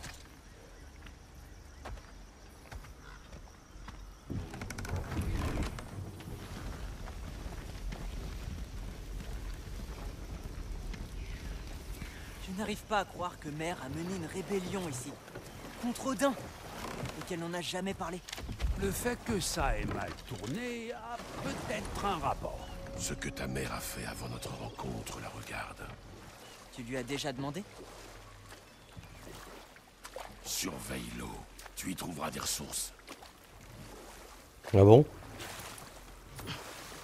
Tu n'arrives pas à croire que Mère a mené une rébellion ici. Contre Odin. Et qu'elle n'en a jamais parlé. Le fait que ça ait mal tourné a peut-être un rapport. Ce que ta mère a fait avant notre rencontre la regarde. Tu lui as déjà demandé? Surveille l'eau. Tu y trouveras des ressources. Ah bon?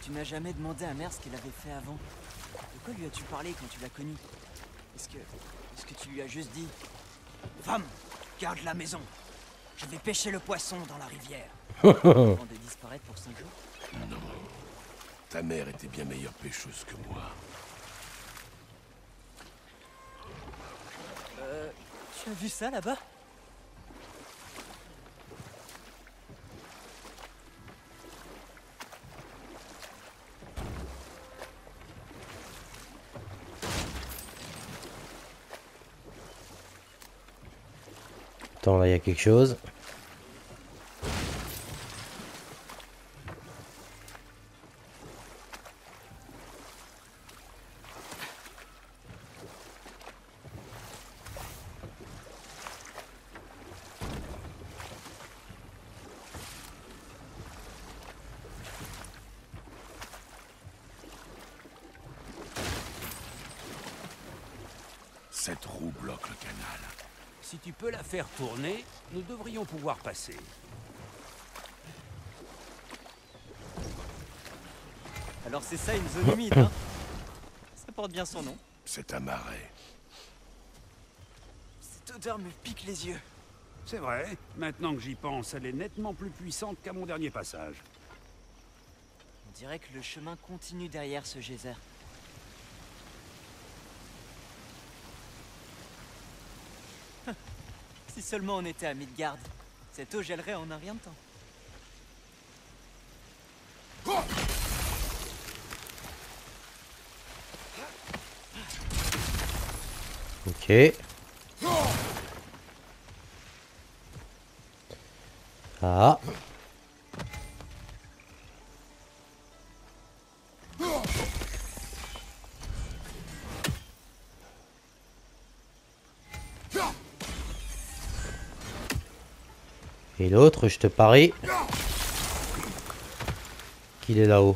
Tu n'as jamais demandé à Mère ce qu'elle avait fait avant. De quoi lui as-tu parlé quand tu l'as connue? Est-ce que... Est-ce que tu lui as juste dit... Femme, garde la maison. Je vais pêcher le poisson dans la rivière. Avant de disparaître pour cinq jours? Non. Ta mère était bien meilleure pêcheuse que moi. Euh... Tu as vu ça là-bas? Attends, là il y a quelque chose. Cette roue bloque le canal. Si tu peux la faire tourner, nous devrions pouvoir passer. Alors c'est ça une zone humide, hein? Ça porte bien son nom. C'est un marais. Cette odeur me pique les yeux. C'est vrai, maintenant que j'y pense, elle est nettement plus puissante qu'à mon dernier passage. On dirait que le chemin continue derrière ce geyser. Si seulement on était à Midgard, cette eau gèlerait en un rien de temps. Ok. Ah. Et l'autre, je te parie qu'il est là-haut.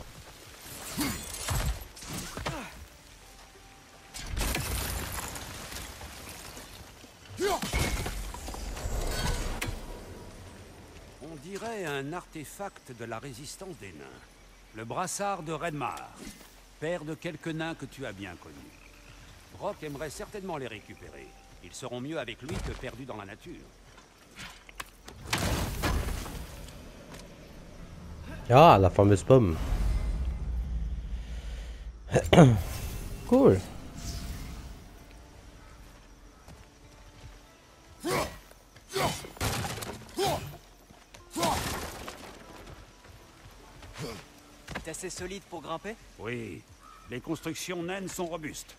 On dirait un artefact de la résistance des nains. Le brassard de Redmar, père de quelques nains que tu as bien connus. Brok aimerait certainement les récupérer. Ils seront mieux avec lui que perdus dans la nature. Ah, la fameuse pomme. Cool. T'es assez solide pour grimper? Oui, les constructions naines sont robustes.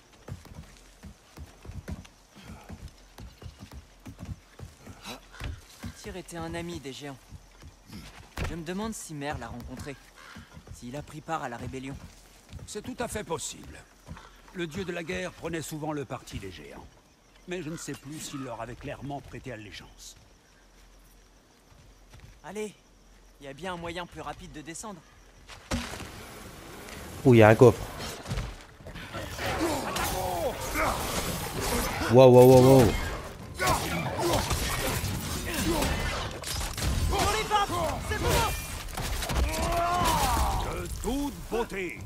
Tyr était un ami des géants. Je me demande si Mère l'a rencontré. S'il a pris part à la rébellion. C'est tout à fait possible. Le dieu de la guerre prenait souvent le parti des géants. Mais je ne sais plus s'il leur avait clairement prêté allégeance. Allez, il y a bien un moyen plus rapide de descendre. Ouh, il y a un coffre. Waouh, waouh, waouh, waouh. De toute beauté.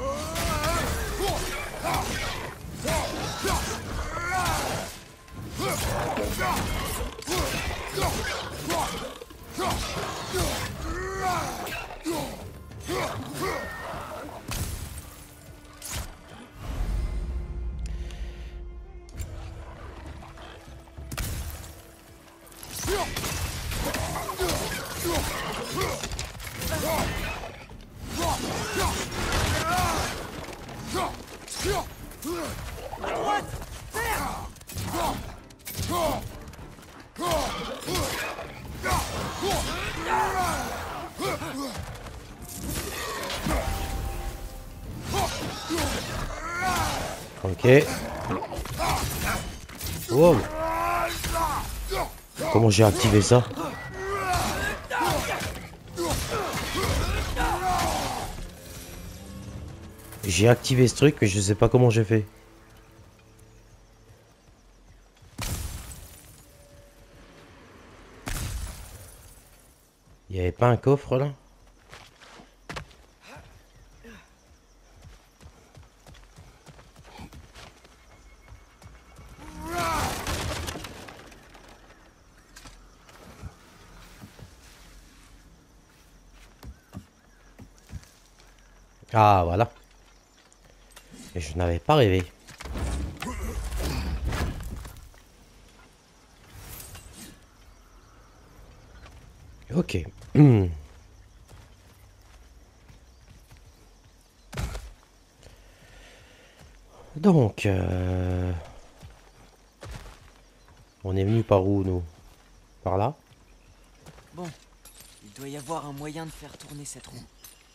Ok. Wow. Comment j'ai activé ça? J'ai activé ce truc mais je sais pas comment j'ai fait. Il y avait pas un coffre là? Ah, voilà. Et je n'avais pas rêvé. Ok. Donc, euh... on est venu par où, nous? Par là? Bon, il doit y avoir un moyen de faire tourner cette roue.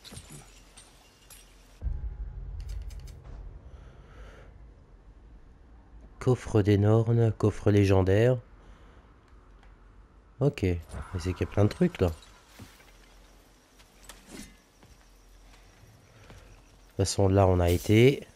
Coffre des Nornes, coffre légendaire. Ok, mais c'est qu'il y a plein de trucs là. De toute façon, là on a été.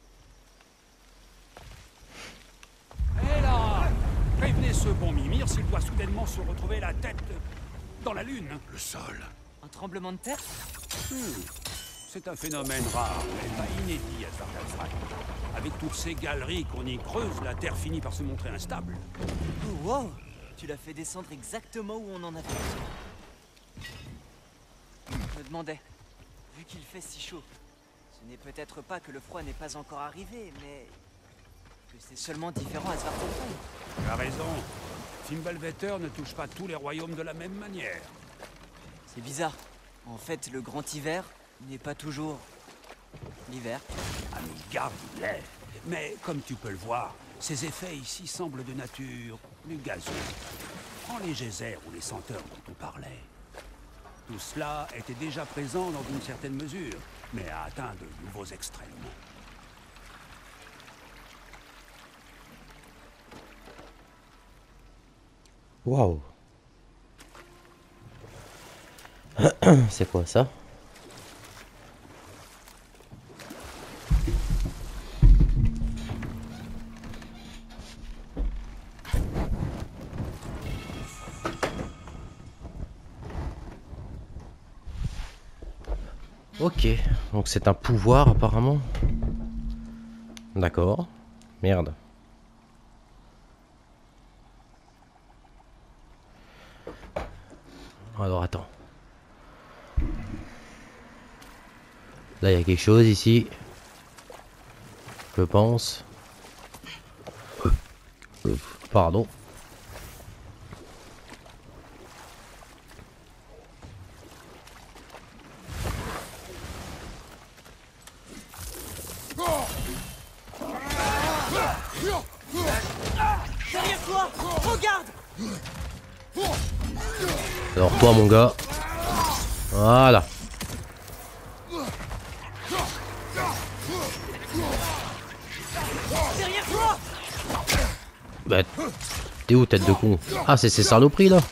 Hé là! Prévenez ce bon Mimir s'il doit soudainement se retrouver la tête dans la lune. Le sol. Un tremblement de terre? Hmm. C'est un phénomène rare, mais pas inédit à Sardathrak. Avec toutes ces galeries qu'on y creuse, la Terre finit par se montrer instable. Oh, wow! Tu l'as fait descendre exactement où on en avait besoin. Je me demandais, vu qu'il fait si chaud, ce n'est peut-être pas que le froid n'est pas encore arrivé, mais que c'est seulement différent à Svartalfheim. Tu as raison. Fimbulvetter ne touche pas tous les royaumes de la même manière. C'est bizarre. En fait, le grand hiver n'est pas toujours l'hiver. Ah mais garde l'est. Mais comme tu peux le voir, ces effets ici semblent de nature plus gazeuse. Prends les geysers ou les senteurs dont on parlait. Tout cela était déjà présent dans une certaine mesure, mais a atteint de nouveaux extrêmes. Waouh. C'est quoi ça? Ok, donc c'est un pouvoir apparemment. D'accord. Merde. Alors attends. Là il y a quelque chose ici. Je pense. Euh, Pardon. Derrière toi! Regarde! Alors toi mon gars. Voilà. Derrière toi! Bah, t'es où tête de con? Ah c'est ces saloperies là.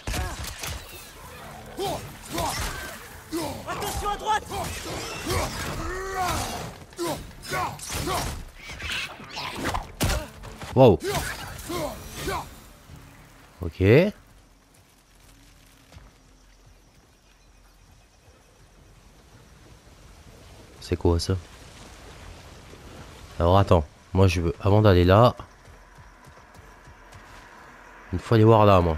Attention à droite! Wow. Ok. C'est quoi ça? Alors attends, moi je veux, avant d'aller là, il faut aller voir là moi.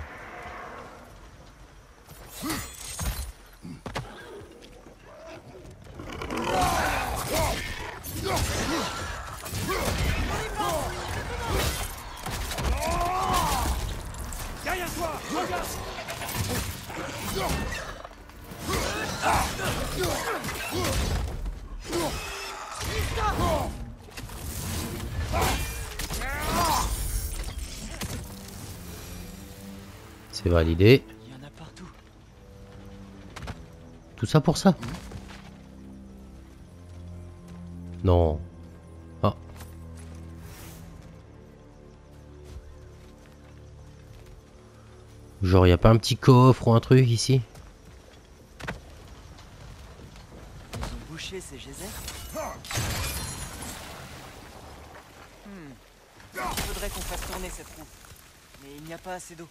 Derrière toi, regarde! C'est validé. Il y en a partout. Tout ça pour ça? Non. Ah. Genre y a pas un petit coffre ou un truc ici? Ils ont bouché ces geysers. Hmm. Il faudrait qu'on fasse tourner cette roue. Mais il n'y a pas assez d'eau.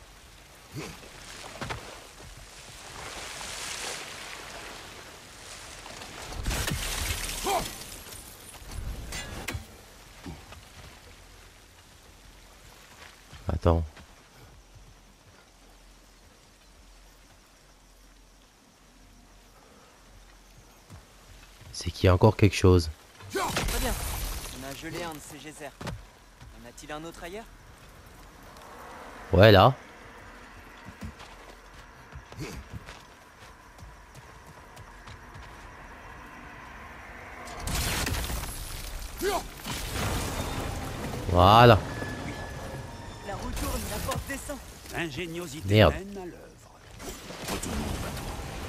Attends. C'est qui qu'il y a encore quelque chose. Très bien. On a gelé un de ces geysers. En a-t-il un autre ailleurs? Ouais, là. Voilà. La roue tourne, la porte descend. L'ingéniosité Merde. humaine à l'œuvre. Retournons au bateau.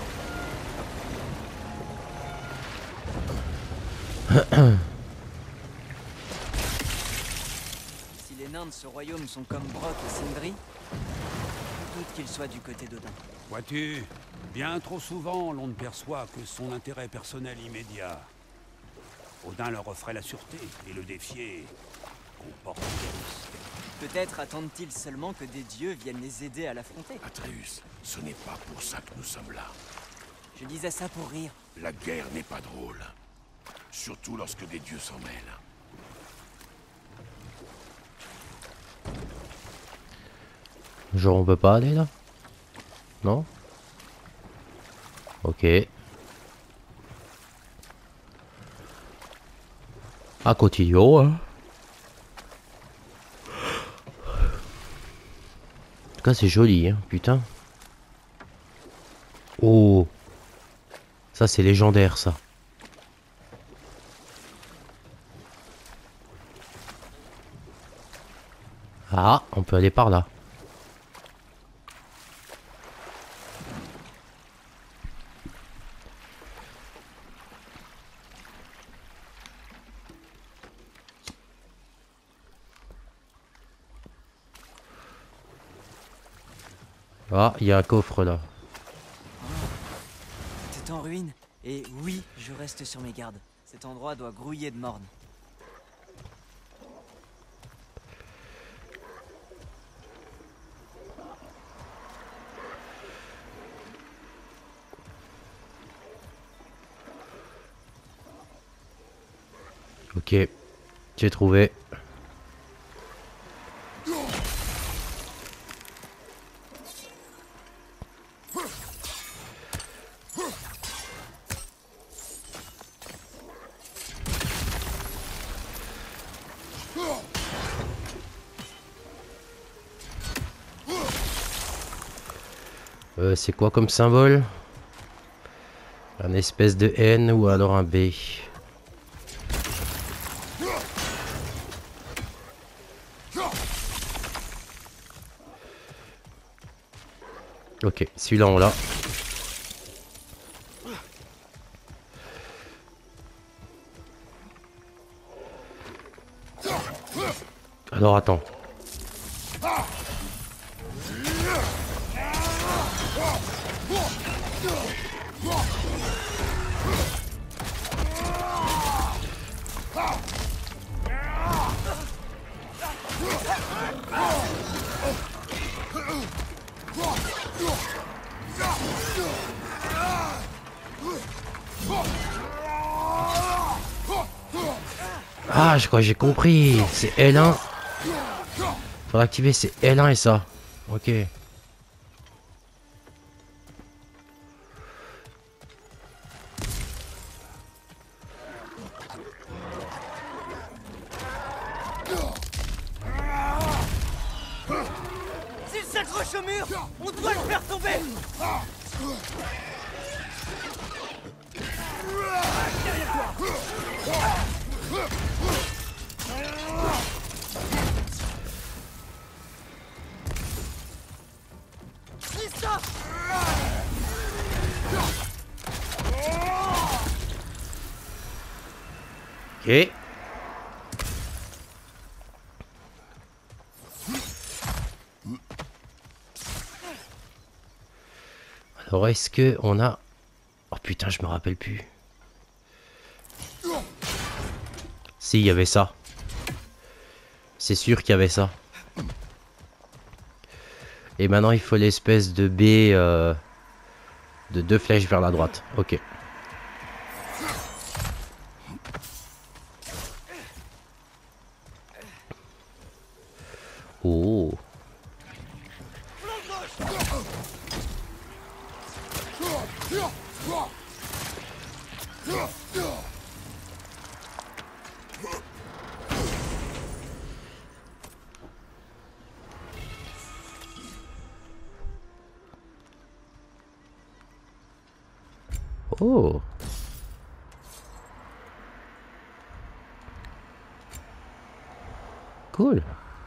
Si les nains de ce royaume sont comme Brock et Sindri, je doute qu'ils soient du côté d'Odin. Vois-tu, bien trop souvent, l'on ne perçoit que son intérêt personnel immédiat. Odin leur offrait la sûreté, et le défier comporte des risques. Peut-être attendent-ils seulement que des dieux viennent les aider à l'affronter. Atreus, ce n'est pas pour ça que nous sommes là. Je disais ça pour rire. La guerre n'est pas drôle. Surtout lorsque des dieux s'en mêlent. Genre on peut pas aller là? Non? Ok. Ah, continuons, hein. En tout cas c'est joli, hein, putain. Oh. Ça c'est légendaire ça. Ah, on peut aller par là. Ah, il y a un coffre là. C'est en ruine. Et oui, je reste sur mes gardes. Cet endroit doit grouiller de morne. Ok, j'ai trouvé. Euh, c'est quoi comme symbole? Un espèce de N ou alors un B? Ok, celui-là on l'a. Alors attends. Ah, je crois que j'ai compris. C'est L un. Faut activer, c'est L un et ça. Ok. S'il s'accroche au mur, on doit le faire tomber. C'est ça. Ok. Alors est-ce que on a... Oh putain, je me rappelle plus. Si, il y avait ça. C'est sûr qu'il y avait ça. Et maintenant il faut l'espèce de B euh, de deux flèches vers la droite. Ok. Oh. Oh. Cool.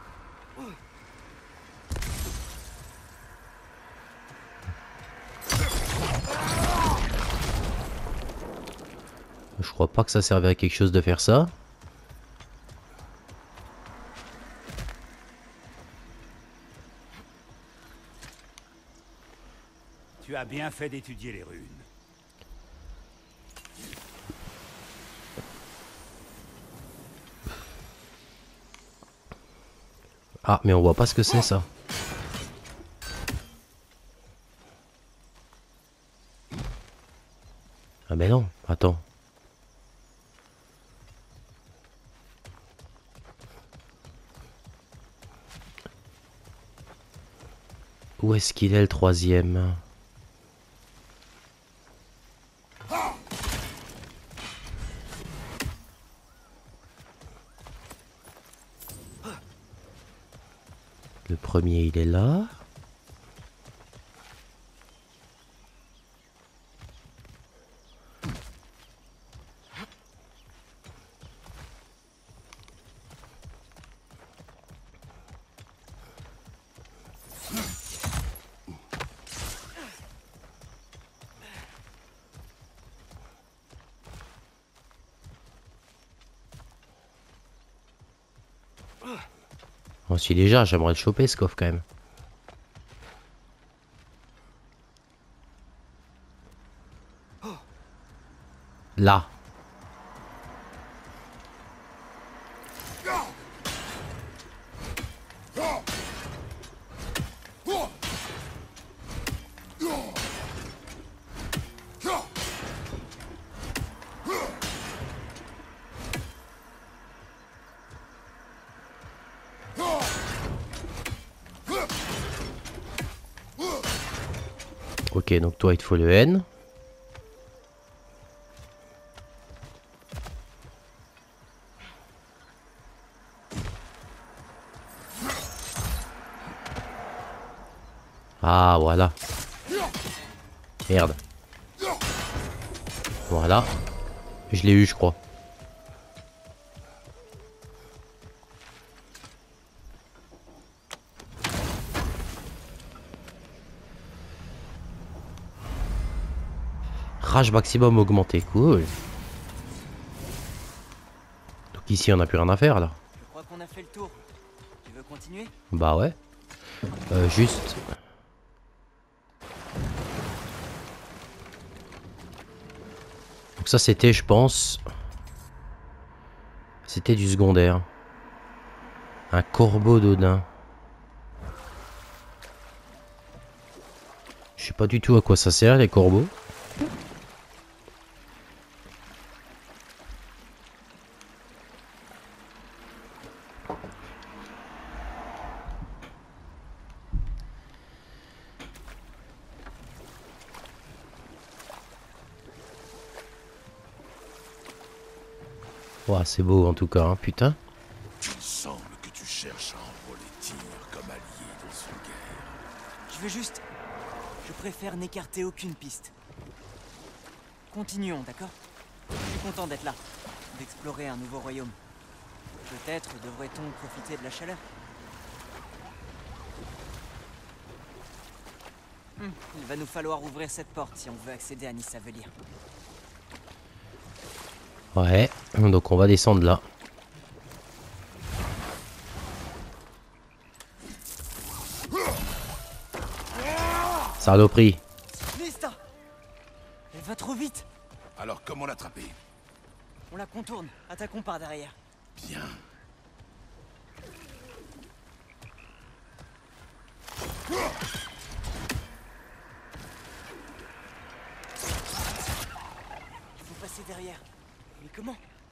Je crois pas que ça servait à quelque chose de faire ça. Tu as bien fait d'étudier les runes. Ah, mais on voit pas ce que c'est ça. Ah mais non, attends. Où est-ce qu'il est le troisième? Le premier il est là. Bon, si déjà, j'aimerais le choper ce coffre quand même. Là. Ok, donc toi il te faut le N. Ah voilà. Merde. Voilà. Je l'ai eu je crois. Rage maximum augmenté, cool. Donc ici on n'a plus rien à faire là. Je crois qu'on a fait le tour. Tu veux continuer? Bah ouais. Euh, juste. Donc ça c'était je pense. C'était du secondaire. Un corbeau d'Odin. Je sais pas du tout à quoi ça sert les corbeaux. Ouah, c'est beau en tout cas, hein, putain. Il semble que tu cherches à enrôler Tyr comme allié dans une guerre. Je veux juste... Je préfère n'écarter aucune piste. Continuons, d'accord? Je suis content d'être là, d'explorer un nouveau royaume. Peut-être devrait-on profiter de la chaleur. Hum, il va nous falloir ouvrir cette porte si on veut accéder à Nysavellir. Ouais, donc on va descendre là. Saloperie. Nista! Elle va trop vite! Alors comment l'attraper? On la contourne, attaquons par derrière. Bien. Il faut passer derrière. Mais comment?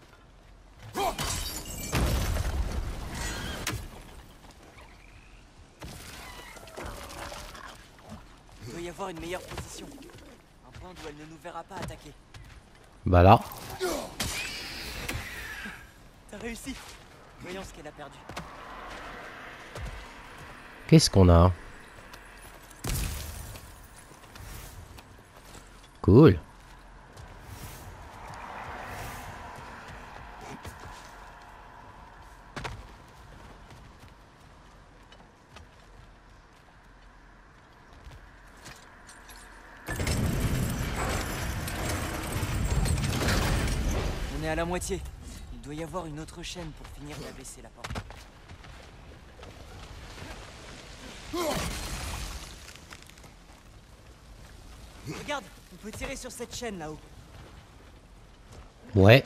Il doit y avoir une meilleure position. Un point où elle ne nous verra pas attaquer. Bah là. T'as réussi. Voyons ce qu'elle a perdu. Qu'est-ce qu'on a? Cool. est à la moitié. Il doit y avoir une autre chaîne pour finir d'abaisser la porte. Regarde, on peut tirer sur cette chaîne là-haut. Ouais.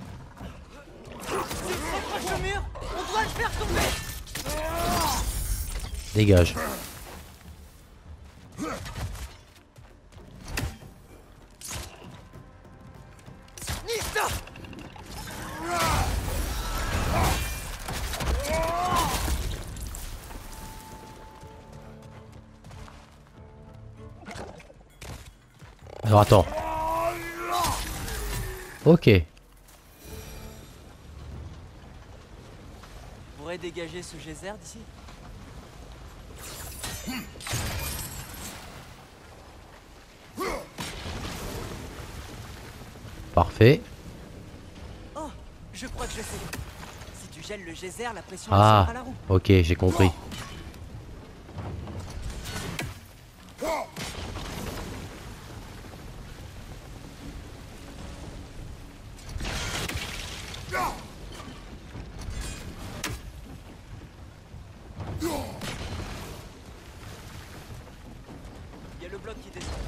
S'accroche au mur, on doit le faire tomber. Dégage. Nista! Alors attends. Ok. On pourrait dégager ce geyser d'ici? Parfait. Oh, je crois que je sais. Si tu gèles le geyser, la pression Ah, descendra la roue. ok, j'ai compris. Il y a le bloc qui descend.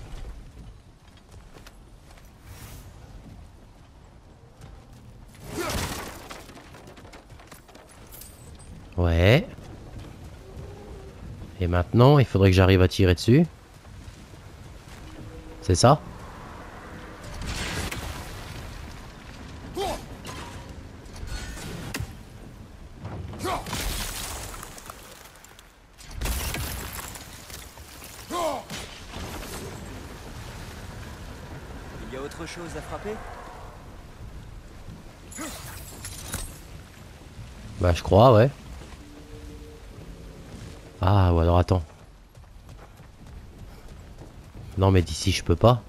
Ouais. Et maintenant, il faudrait que j'arrive à tirer dessus. C'est ça? Il y a autre chose à frapper? Bah je crois, ouais. Ah, ou alors attends. Non mais d'ici je peux pas.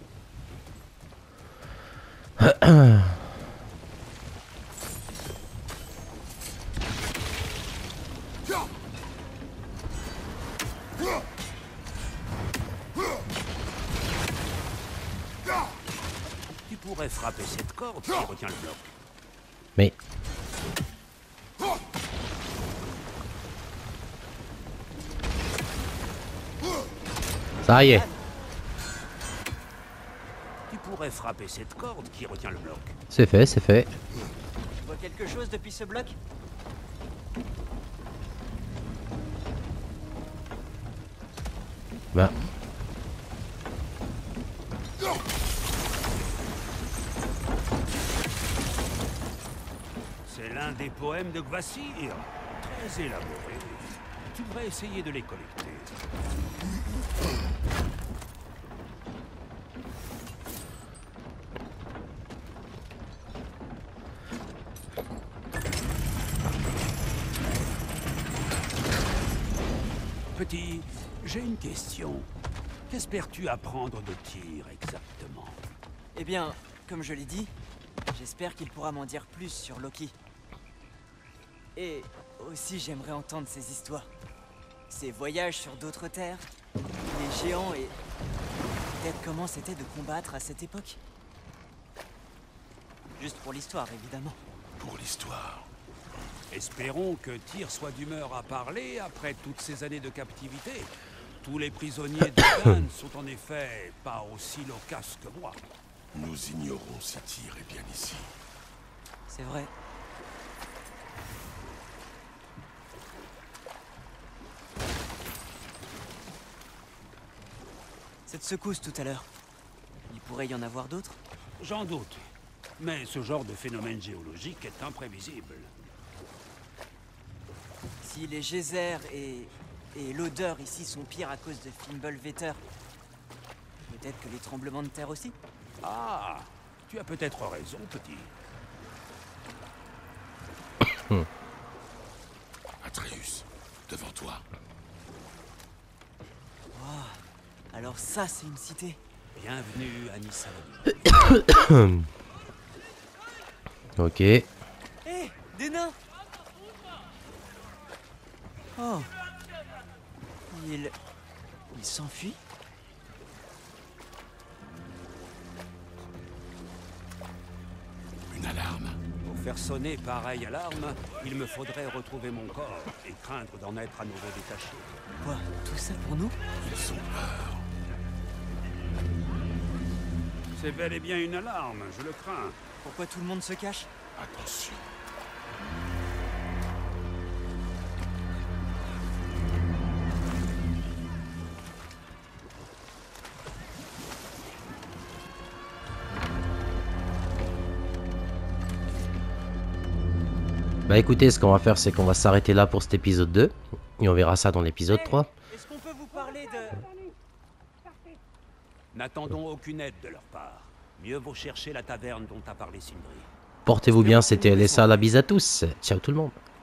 Tu pourrais frapper cette corde qui retient le bloc. Mais... Ça y est. Tu pourrais frapper cette corde qui retient le bloc. C'est fait, c'est fait. Tu vois quelque chose depuis ce bloc? Bah. C'est l'un des poèmes de Gvassir. Très élaboré. Tu devrais essayer de les collecter. Petit, j'ai une question. Qu'espères-tu apprendre de tir exactement? Eh bien, comme je l'ai dit, j'espère qu'il pourra m'en dire plus sur Loki. Et aussi j'aimerais entendre ses histoires. Ses voyages sur d'autres terres, les géants et peut-être comment c'était de combattre à cette époque. Juste pour l'histoire, évidemment. Pour l'histoire. Espérons que Tyr soit d'humeur à parler après toutes ces années de captivité. Tous les prisonniers de Dan sont en effet pas aussi loquaces que moi. Nous ignorons si Tyr est bien ici. C'est vrai. Cette secousse tout à l'heure, il pourrait y en avoir d'autres? J'en doute. Mais ce genre de phénomène géologique est imprévisible. Si les geysers et, et l'odeur ici sont pires à cause de Fimbulvetter, peut-être que les tremblements de terre aussi? Ah, tu as peut-être raison, petit. Atreus, devant toi. Wow. Alors ça, c'est une cité. Bienvenue à Nissan. Ok. Hé, des nains! Oh. Il... Il s'enfuit? faire sonner pareille alarme, il me faudrait retrouver mon corps et craindre d'en être à nouveau détaché. Quoi? Tout ça pour nous? Ils ont peur. C'est bel et bien une alarme, je le crains. Pourquoi tout le monde se cache? Attention. Bah écoutez, ce qu'on va faire, c'est qu'on va s'arrêter là pour cet épisode deux. Et on verra ça dans l'épisode Hey, trois. Est-ce qu'on peut vous parler de... N'attendons aucune aide de leur part. Mieux vaut chercher la taverne dont a parlé Sindri. Portez-vous bien, c'était L S A, la bise à tous. Ciao tout le monde.